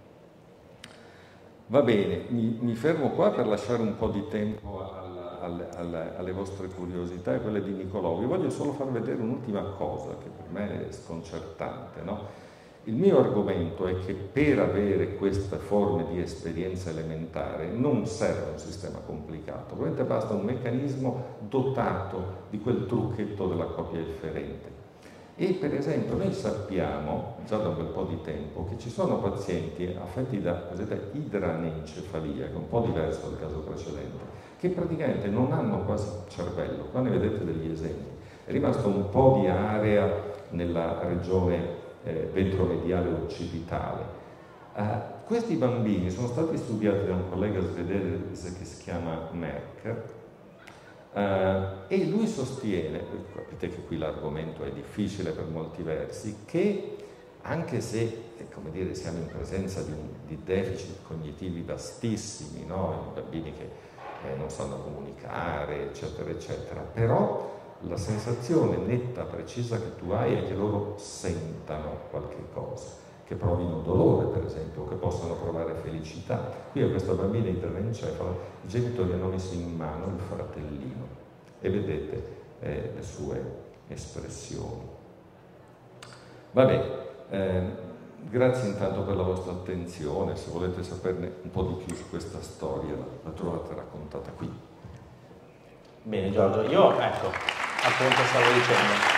Va bene, mi, mi fermo qua per lasciare un po' di tempo alla, alle, alle, alle vostre curiosità e quelle di Nicolò. Vi voglio solo far vedere un'ultima cosa che per me è sconcertante, no? Il mio argomento è che per avere queste forme di esperienza elementare non serve un sistema complicato, probabilmente basta un meccanismo dotato di quel trucchetto della copia efferente. E per esempio noi sappiamo, già da un bel po' di tempo, che ci sono pazienti affetti da cosiddetta idranencefalia, che è un po' diverso dal caso precedente, che praticamente non hanno quasi cervello. Qua ne vedete degli esempi. È rimasto un po' di area nella regione eh, ventromediale occipitale. Uh, questi bambini sono stati studiati da un collega svedese che si chiama Merck, Uh, e lui sostiene, capite che qui l'argomento è difficile per molti versi, che anche se, come dire, siamo in presenza di, un, di deficit cognitivi vastissimi, no? I bambini che eh, non sanno comunicare, eccetera, eccetera, però la sensazione netta, precisa che tu hai è che loro sentano qualche cosa, che provino dolore, per esempio, o che possano provare felicità. Qui a questo bambino idronencefalo i genitori hanno messo in mano il fratellino e vedete eh, le sue espressioni. Vabbè, eh, grazie intanto per la vostra attenzione. Se volete saperne un po' di più su questa storia, la, la trovate raccontata qui. Bene Giorgio, io ecco, appunto stavo dicendo.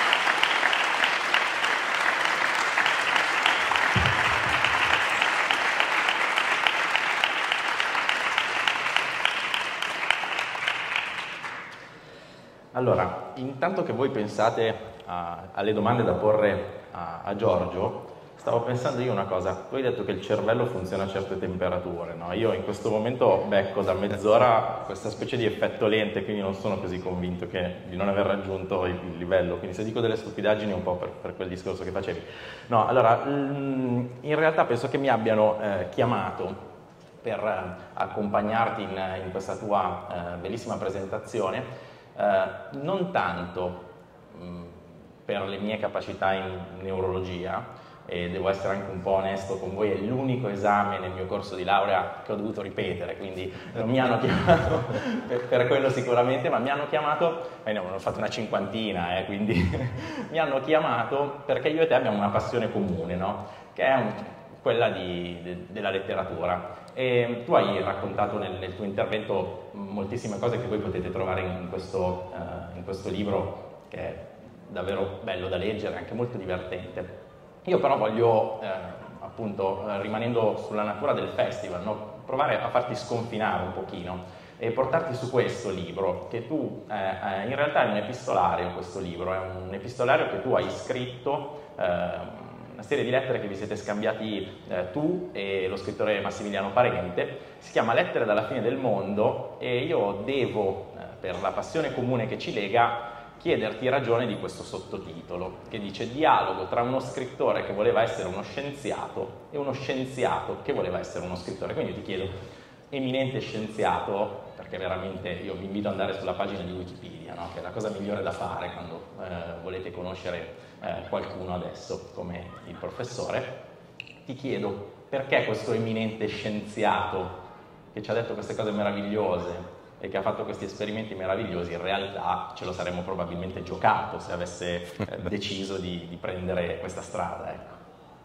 Allora, intanto che voi pensate a, alle domande da porre a, a Giorgio, stavo pensando io una cosa. Tu hai detto che il cervello funziona a certe temperature, no? Io in questo momento becco da mezz'ora questa specie di effetto lente, quindi non sono così convinto che, di non aver raggiunto il, il livello. Quindi se dico delle stupidaggini è un po' per, per quel discorso che facevi. No, allora, in realtà penso che mi abbiano eh, chiamato per eh, accompagnarti in, in questa tua eh, bellissima presentazione. Uh, non tanto mh, per le mie capacità in neurologia, e devo essere anche un po' onesto con voi, è l'unico esame nel mio corso di laurea che ho dovuto ripetere, quindi non mi hanno chiamato per, per quello sicuramente, ma mi hanno chiamato, eh no, ne ho fatto una cinquantina, eh, quindi mi hanno chiamato perché io e te abbiamo una passione comune, no? Che è un, quella di, de, della letteratura. E tu hai raccontato nel, nel tuo intervento moltissime cose che voi potete trovare in questo, uh, in questo libro, che è davvero bello da leggere, anche molto divertente. Io però voglio, eh, appunto, eh, rimanendo sulla natura del festival, no? provare a farti sconfinare un pochino e portarti su questo libro, che tu, eh, eh, in realtà è un epistolario questo libro, è un epistolario che tu hai scritto, eh, una serie di lettere che vi siete scambiati eh, tu e lo scrittore Massimiliano Parente, si chiama Lettere dalla fine del mondo, e io devo, eh, per la passione comune che ci lega, chiederti ragione di questo sottotitolo, che dice dialogo tra uno scrittore che voleva essere uno scienziato e uno scienziato che voleva essere uno scrittore. Quindi ti chiedo, eminente scienziato, perché veramente io vi invito ad andare sulla pagina di Wikipedia, no? Che è la cosa migliore da fare quando eh, volete conoscere eh, qualcuno adesso come il professore. Ti chiedo, perché questo eminente scienziato che ci ha detto queste cose meravigliose e che ha fatto questi esperimenti meravigliosi, in realtà ce lo saremmo probabilmente giocato se avesse eh, deciso di, di prendere questa strada, ecco.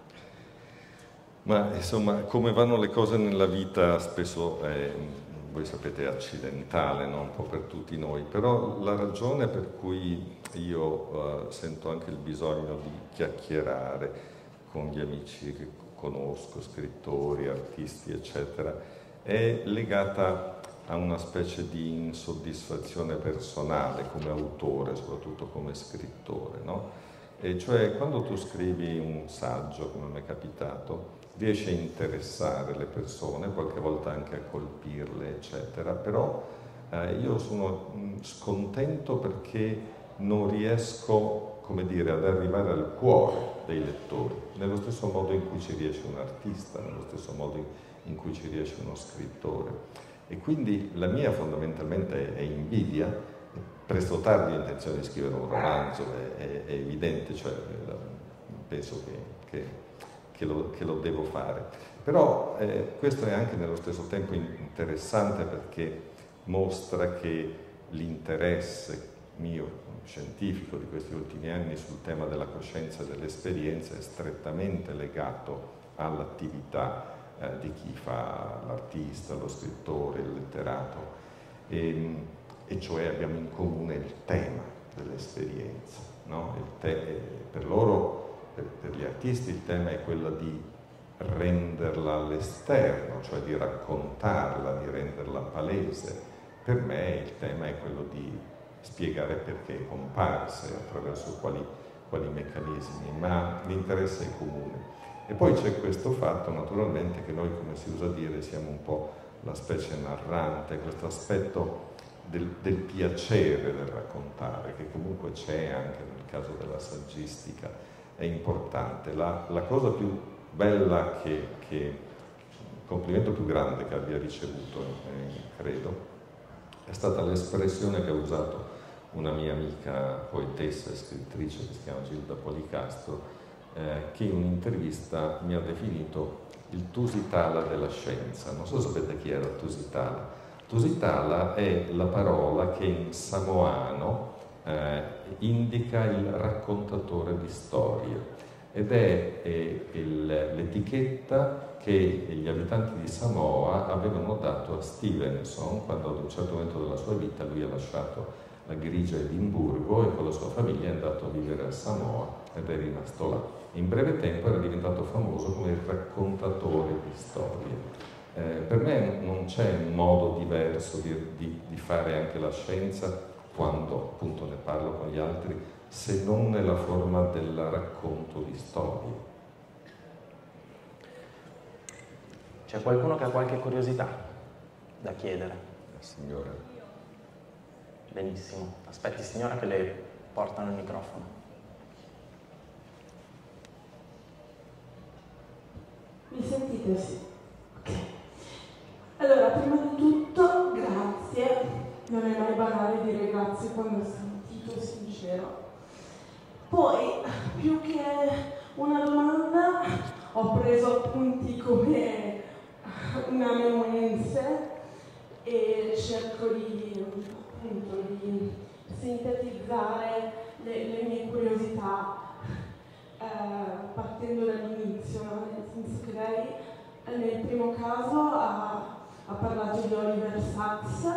Ma insomma, come vanno le cose nella vita spesso è, voi sapete, è accidentale, no? Un po' per tutti noi, però la ragione per cui io uh, sento anche il bisogno di chiacchierare con gli amici che conosco, scrittori, artisti, eccetera, è legata a una specie di insoddisfazione personale come autore, soprattutto come scrittore, no? E cioè, quando tu scrivi un saggio, come mi è capitato, riesci a interessare le persone, qualche volta anche a colpirle, eccetera, però eh, io sono mh, scontento perché non riesco, come dire, ad arrivare al cuore dei lettori, nello stesso modo in cui ci riesce un artista, nello stesso modo in, in cui ci riesce uno scrittore. E quindi la mia fondamentalmente è invidia. Presto o tardi ho intenzione di scrivere un romanzo, è, è, è evidente, cioè penso che, che, che, lo, che lo devo fare. Però eh, questo è anche nello stesso tempo interessante perché mostra che l'interesse mio scientifico di questi ultimi anni sul tema della coscienza e dell'esperienza è strettamente legato all'attività eh, di chi fa l'artista, lo scrittore, il letterato. E, e cioè abbiamo in comune il tema, dell'esperienza, no? Per loro, per, per gli artisti, il tema è quello di renderla all'esterno, cioè di raccontarla, di renderla palese. Per me il tema è quello di spiegare perché è comparsa, attraverso quali, quali meccanismi, ma l'interesse è comune. E poi c'è questo fatto, naturalmente, che noi, come si usa dire, siamo un po' la specie narrante, questo aspetto del, del piacere del raccontare, che comunque c'è anche nel caso della saggistica, è importante. La, la cosa più bella che, che, il complimento più grande che abbia ricevuto, eh, credo, è stata l'espressione che ha usato una mia amica poetessa e scrittrice che si chiama Gilda Policastro, eh, che in un'intervista mi ha definito il Tusitala della scienza. Non so se sapete chi era Tusitala. Tusitala è la parola che in samoano eh, indica il raccontatore di storie ed è, è l'etichetta che gli abitanti di Samoa avevano dato a Stevenson quando ad un certo momento della sua vita lui ha lasciato la grigia Edimburgo e con la sua famiglia è andato a vivere a Samoa ed è rimasto là. In breve tempo era diventato famoso come il raccontatore di storie. Eh, per me non c'è un modo diverso di, di, di fare anche la scienza quando appunto ne parlo con gli altri, se non nella forma del racconto di storie. C'è qualcuno che ha qualche curiosità da chiedere? Signora. Benissimo. Aspetti, signora, che le portano il microfono. Mi sentite? Sì. Ok. Allora, prima di tutto, grazie. Non è mai banale dire grazie quando è sentito sincero. Poi, più che una domanda, ho preso appunti come una memoense e cerco di, appunto, di sintetizzare le, le mie curiosità eh, partendo dall'inizio, no? Nel senso che lei nel primo caso ha, ha parlato di Oliver Sacks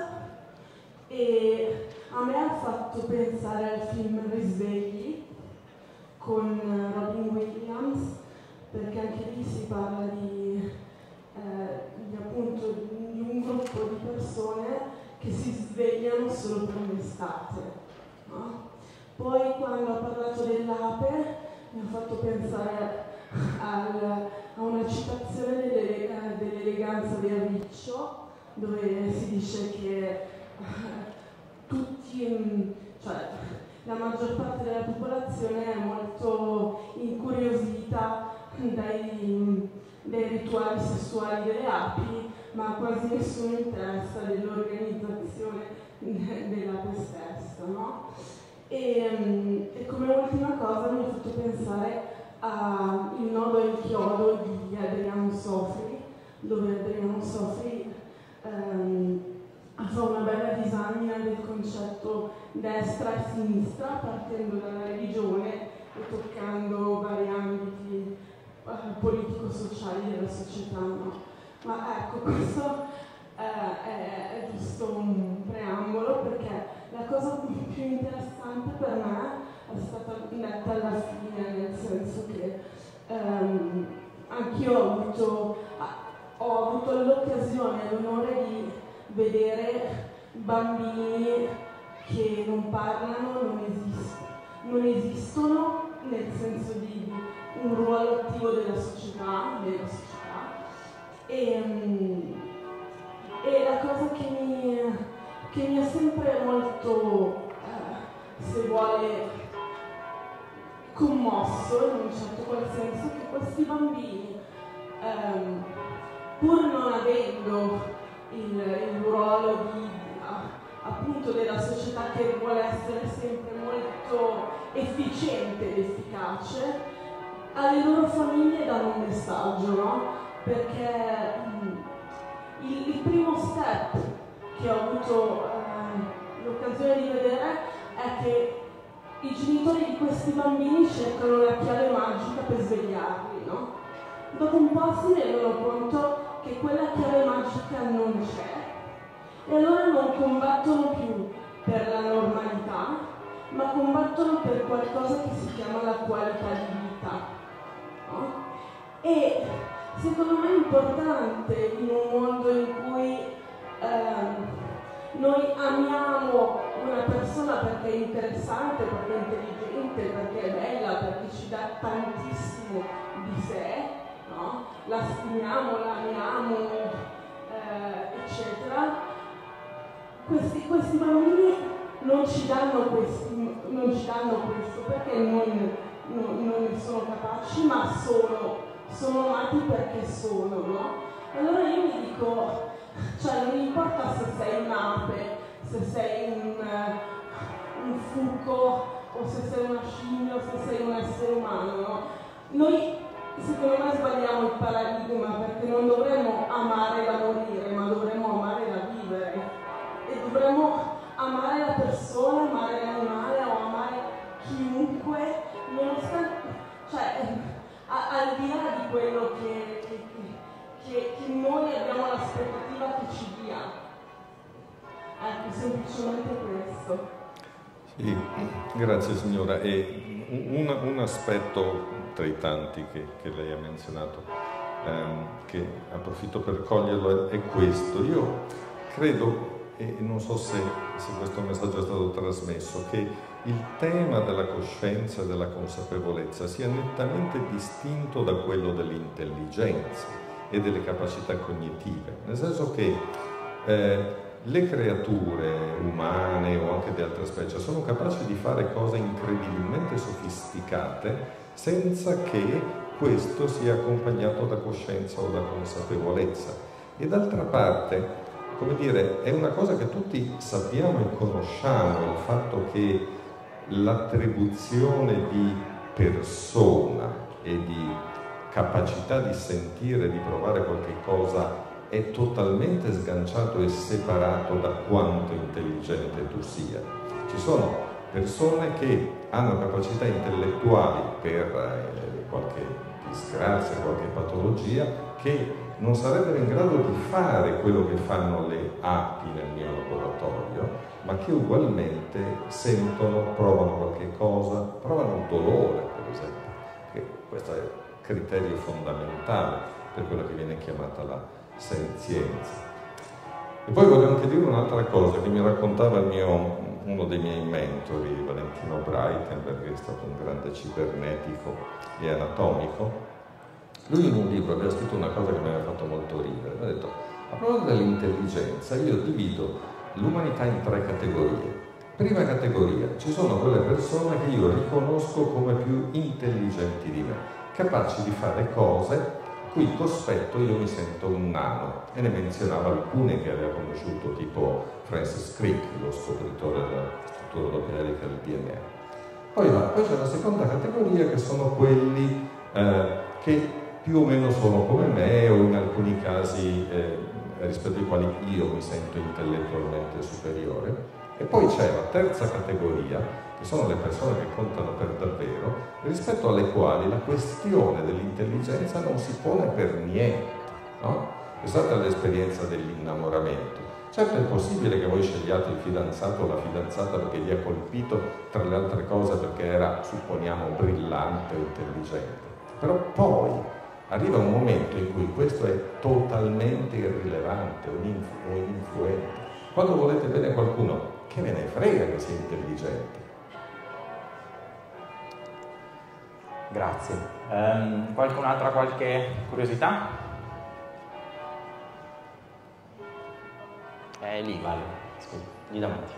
e a me ha fatto pensare al film Risvegli con Robin Williams, perché anche lì si parla di, eh, di, appunto, di un gruppo di persone che si svegliano solo per un'estate, no? Poi quando ha parlato dell'ape mi ha fatto pensare al, a una citazione delle, dell'eleganza del riccio, dove si dice che tutti, cioè la maggior parte della popolazione è molto incuriosita dai, dai rituali sessuali delle api, ma quasi nessuno interessa dell'organizzazione dell'ape stessa, no? E, e come ultima cosa mi ha fatto pensare a Il nodo e il chiodo di Adriano Sofri, dove Adriano Sofri ehm, fa una bella disamina del concetto destra e sinistra, partendo dalla religione e toccando vari ambiti eh, politico-sociali della società. No? Ma ecco, questo eh, è, è giusto un preambolo, perché la cosa più interessante per me è stata detta alla fine, nel senso che ehm, anch'io ho avuto, ho avuto l'occasione e l'onore di vedere bambini che non parlano, non, esist non esistono nel senso di un ruolo attivo della società, della società. E, e la cosa che mi, che mi ha sempre molto, eh, se vuole, commosso in un certo qual senso, che questi bambini, ehm, pur non avendo Il, il ruolo di, appunto, della società che vuole essere sempre molto efficiente ed efficace, alle loro famiglie danno un messaggio, no? Perché mh, il, il primo step che ho avuto eh, l'occasione di vedere è che i genitori di questi bambini cercano la chiave magica per svegliarli, no? Dopo un po' si rendono conto che quella chiave magica non c'è e allora non combattono più per la normalità, ma combattono per qualcosa che si chiama la qualità di vita, no? E secondo me è importante in un mondo in cui ehm, noi amiamo una persona perché è interessante, perché è intelligente, perché è bella, perché ci dà tantissimo di sé, no? La stimiamo, la amiamo, eh, eccetera. Questi, questi bambini non ci danno, questi, non ci danno questo perché non, non, non ne sono capaci, ma sono, sono nati perché sono, no? Allora io mi dico, cioè non importa se sei un'ape, se sei un, un fuco, o se sei una scimmia, o se sei un essere umano, no? Noi secondo me sbagliamo il paradigma, perché non dovremmo amare da morire, ma dovremmo amare da vivere. E dovremmo amare la persona, amare l'animale o amare chiunque, nonostante, cioè, a, al di là di quello che, che, che, che noi abbiamo l'aspettativa che ci dia. Ecco, semplicemente questo. Sì, grazie signora. E un, un aspetto tra i tanti che, che lei ha menzionato, ehm, che approfitto per coglierlo, è, è questo. Io credo, e non so se, se questo messaggio è stato trasmesso, che il tema della coscienza e della consapevolezza sia nettamente distinto da quello dell'intelligenza e delle capacità cognitive, nel senso che eh, le creature umane o anche di altre specie sono capaci di fare cose incredibilmente sofisticate senza che questo sia accompagnato da coscienza o da consapevolezza. E d'altra parte, come dire, è una cosa che tutti sappiamo e conosciamo, il fatto che l'attribuzione di persona e di capacità di sentire, di provare qualche cosa è totalmente sganciato e separato da quanto intelligente tu sia. Ci sono persone che hanno capacità intellettuali per eh, qualche disgrazia, qualche patologia, che non sarebbero in grado di fare quello che fanno le api nel mio laboratorio, ma che ugualmente sentono, provano qualche cosa, provano un dolore, per esempio. Che questo è il criterio fondamentale per quello che viene chiamata la senzienza. E poi voglio anche dire un'altra cosa che mi raccontava il mio, uno dei miei mentori, Valentino Breitenberg, che è stato un grande cibernetico e anatomico. Lui in un libro aveva scritto una cosa che mi aveva fatto molto ridere. Mi ha detto, a proposito dell'intelligenza, io divido l'umanità in tre categorie. Prima categoria, ci sono quelle persone che io riconosco come più intelligenti di me, capaci di fare cose a cui cospetto io mi sento un nano. E ne menzionava alcune che aveva conosciuto, tipo Francis Crick, lo scopritore della struttura doppia-elica del D N A. Poi, poi c'è la seconda categoria, che sono quelli eh, che più o meno sono come me, o in alcuni casi eh, rispetto ai quali io mi sento intellettualmente superiore. E poi c'è la terza categoria, che sono le persone che contano per davvero, rispetto alle quali la questione dell'intelligenza non si pone per niente, no? Pensate all'esperienza dell'innamoramento. Certo è possibile che voi scegliate il fidanzato o la fidanzata perché vi ha colpito, tra le altre cose perché era, supponiamo, brillante o intelligente. Però poi arriva un momento in cui questo è totalmente irrilevante o ininfluente. Quando volete bene qualcuno, che ve ne frega che sia intelligente? Grazie. Um, qualcun altro ha qualche curiosità? È lì, vale. Scusa, lì davanti.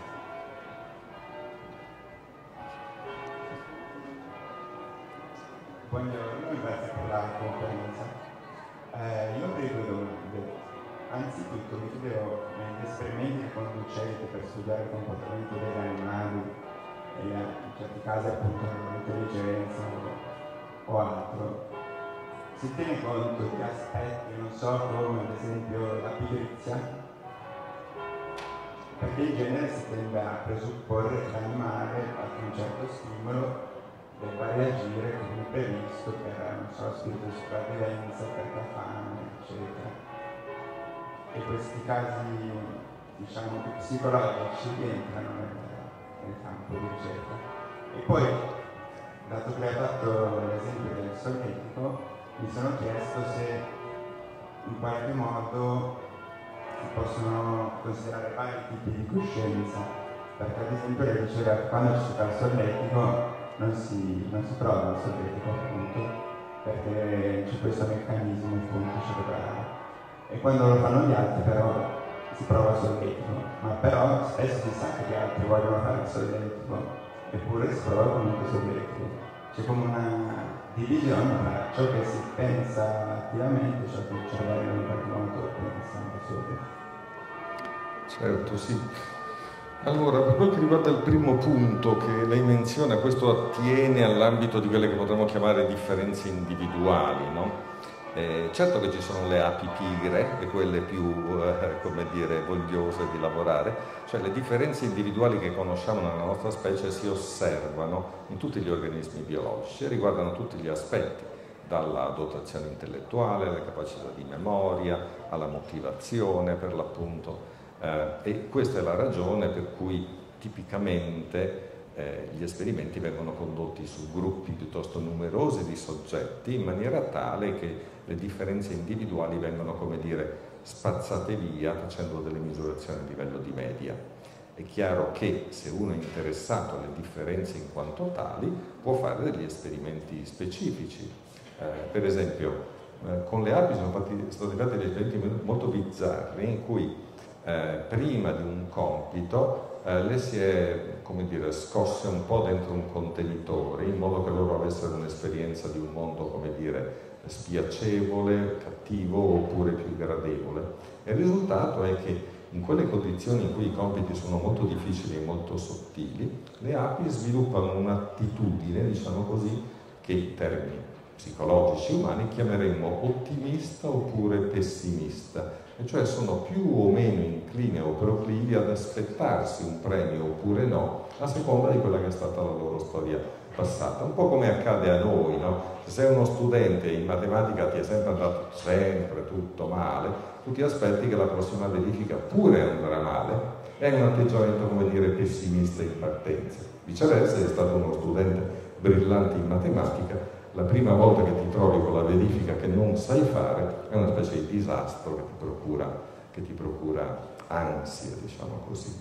Buongiorno, grazie per la conferenza. Eh, io credo, anzitutto mi chiedevo, negli esperimenti che conducete per studiare il comportamento degli animali, e in certi casi appunto l'intelligenza o altro, si tiene conto di aspetti, non so, come ad esempio la pigrizia? Perché in genere si tende a presupporre che l'animale, a un certo stimolo, debba reagire come previsto per, non so, spirito di sopravvivenza, per la fame, eccetera. E questi casi, diciamo, psicologici entrano nel, nel campo di ricerca. E poi, dato che hai fatto l'esempio del solletico, mi sono chiesto se in qualche modo si possono considerare vari tipi di coscienza, perché ad esempio lei diceva che quando ci si fa il solletico non si, non si prova il solletico, appunto, perché c'è questo meccanismo appunto cerebrale. E quando lo fanno gli altri però si prova il solletico, ma però spesso si sa che gli altri vogliono fare il solletico, eppure si prova comunque il solletico. C'è come una divisione tra ciò che si pensa attivamente e ciò che il cervello in qualche modo pensa da solo. Certo, sì. Allora, per quel che riguarda il primo punto che lei menziona, questo attiene all'ambito di quelle che potremmo chiamare differenze individuali, no? Eh, certo che ci sono le api pigre e quelle più, eh, come dire, vogliose di lavorare, cioè le differenze individuali che conosciamo nella nostra specie si osservano in tutti gli organismi biologici e riguardano tutti gli aspetti, dalla dotazione intellettuale, alle capacità di memoria, alla motivazione per l'appunto, eh, e questa è la ragione per cui tipicamente Eh, gli esperimenti vengono condotti su gruppi piuttosto numerosi di soggetti in maniera tale che le differenze individuali vengono, come dire, spazzate via facendo delle misurazioni a livello di media. È chiaro che se uno è interessato alle differenze in quanto tali può fare degli esperimenti specifici. Eh, per esempio, eh, con le api sono, fatti, sono stati fatti degli esperimenti molto bizzarri in cui eh, prima di un compito Eh, lei si è, come dire, scosse un po' dentro un contenitore in modo che loro avessero un'esperienza di un mondo, come dire, spiacevole, cattivo oppure più gradevole. E il risultato è che in quelle condizioni in cui i compiti sono molto difficili e molto sottili, le api sviluppano un'attitudine, diciamo così, che in termini psicologici umani chiameremmo ottimista oppure pessimista. E cioè sono più o meno incline o proclivi ad aspettarsi un premio oppure no, a seconda di quella che è stata la loro storia passata. Un po' come accade a noi, no? Se sei uno studente e in matematica ti è sempre andato sempre tutto male, tu ti aspetti che la prossima verifica pure andrà male, è un atteggiamento, come dire, pessimista in partenza. Viceversa, sei stato uno studente brillante in matematica, la prima volta che ti trovi con la verifica che non sai fare è una specie di disastro che ti procura, che ti procura ansia, diciamo così.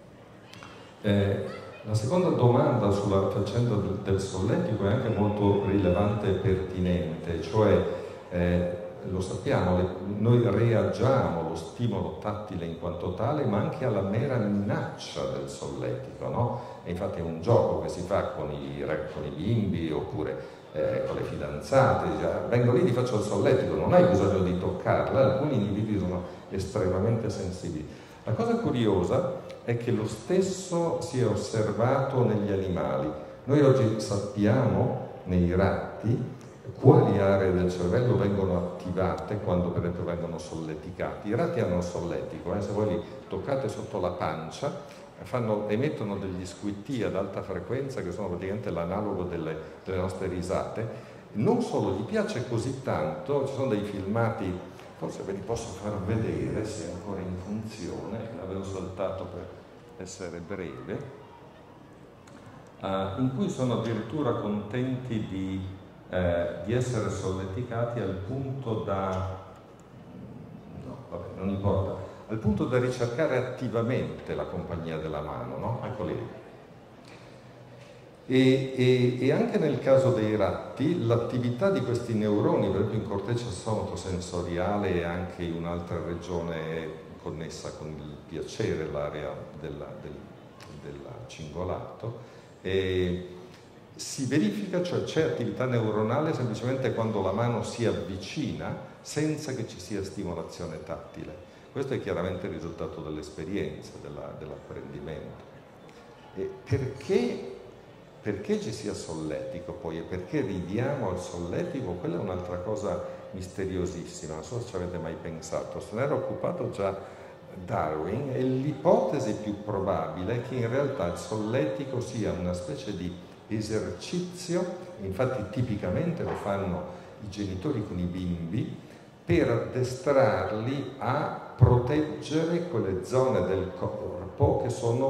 Eh, la seconda domanda sulla faccenda del, del solletico è anche molto rilevante e pertinente, cioè eh, lo sappiamo, le, noi reagiamo allo stimolo tattile in quanto tale, ma anche alla mera minaccia del solletico, no? E infatti è un gioco che si fa con i, con i bimbi oppure Eh, con le fidanzate, già, vengo lì, ti faccio il solletico, non hai bisogno di toccarla, alcuni individui sono estremamente sensibili. La cosa curiosa è che lo stesso si è osservato negli animali. Noi oggi sappiamo nei ratti quali aree del cervello vengono attivate quando per esempio vengono solleticati. I ratti hanno il solletico, eh, se voi li toccate sotto la pancia, Fanno, emettono degli squitti ad alta frequenza che sono praticamente l'analogo delle, delle nostre risate. Non solo, gli piace così tanto, ci sono dei filmati, forse ve li posso far vedere se è ancora in funzione, l'avevo saltato per essere breve, uh, in cui sono addirittura contenti di, eh, di essere solleticati al punto da, no, vabbè, non importa, al punto da ricercare attivamente la compagnia della mano, no? Ecco lì. E, e, e anche nel caso dei ratti, l'attività di questi neuroni, per esempio in corteccia somatossensoriale e anche in un'altra regione connessa con il piacere, l'area della, del, del cingolato, e si verifica, cioè c'è attività neuronale semplicemente quando la mano si avvicina senza che ci sia stimolazione tattile. Questo è chiaramente il risultato dell'esperienza, della, dell'apprendimento. E perché, perché ci sia solletico poi e perché ridiamo al solletico? Quella è un'altra cosa misteriosissima, non so se ci avete mai pensato. Se ne era occupato già Darwin e l'ipotesi più probabile è che in realtà il solletico sia una specie di esercizio, infatti tipicamente lo fanno i genitori con i bimbi, per addestrarli a proteggere quelle zone del corpo che sono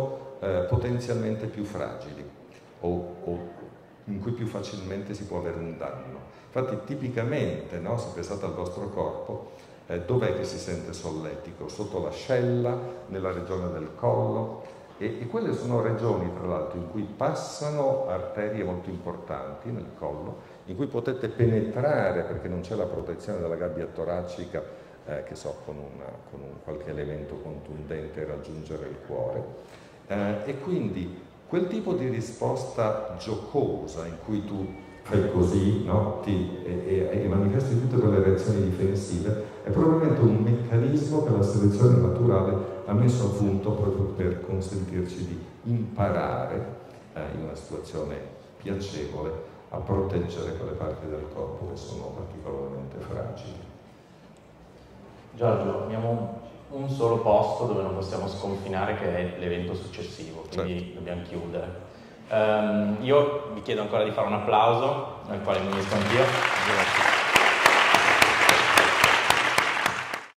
eh, potenzialmente più fragili o, o in cui più facilmente si può avere un danno. Infatti tipicamente, no, se pensate al vostro corpo, eh, dov'è che si sente solletico? Sotto l'ascella, nella regione del collo, e, e quelle sono regioni tra l'altro in cui passano arterie molto importanti nel collo, in cui potete penetrare perché non c'è la protezione della gabbia toracica, eh, che so, con, una, con un qualche elemento contundente e raggiungere il cuore, eh, e quindi quel tipo di risposta giocosa in cui tu fai così, no? Ti, e, e, e manifesti tutte quelle reazioni difensive è probabilmente un meccanismo che la selezione naturale ha messo a punto proprio per consentirci di imparare eh, in una situazione piacevole a proteggere quelle parti del corpo che sono particolarmente fragili. Giorgio, abbiamo un solo posto dove non possiamo sconfinare, che è l'evento successivo, quindi certo, dobbiamo chiudere. Um, io vi chiedo ancora di fare un applauso, al quale mi unisco anch'io. Grazie.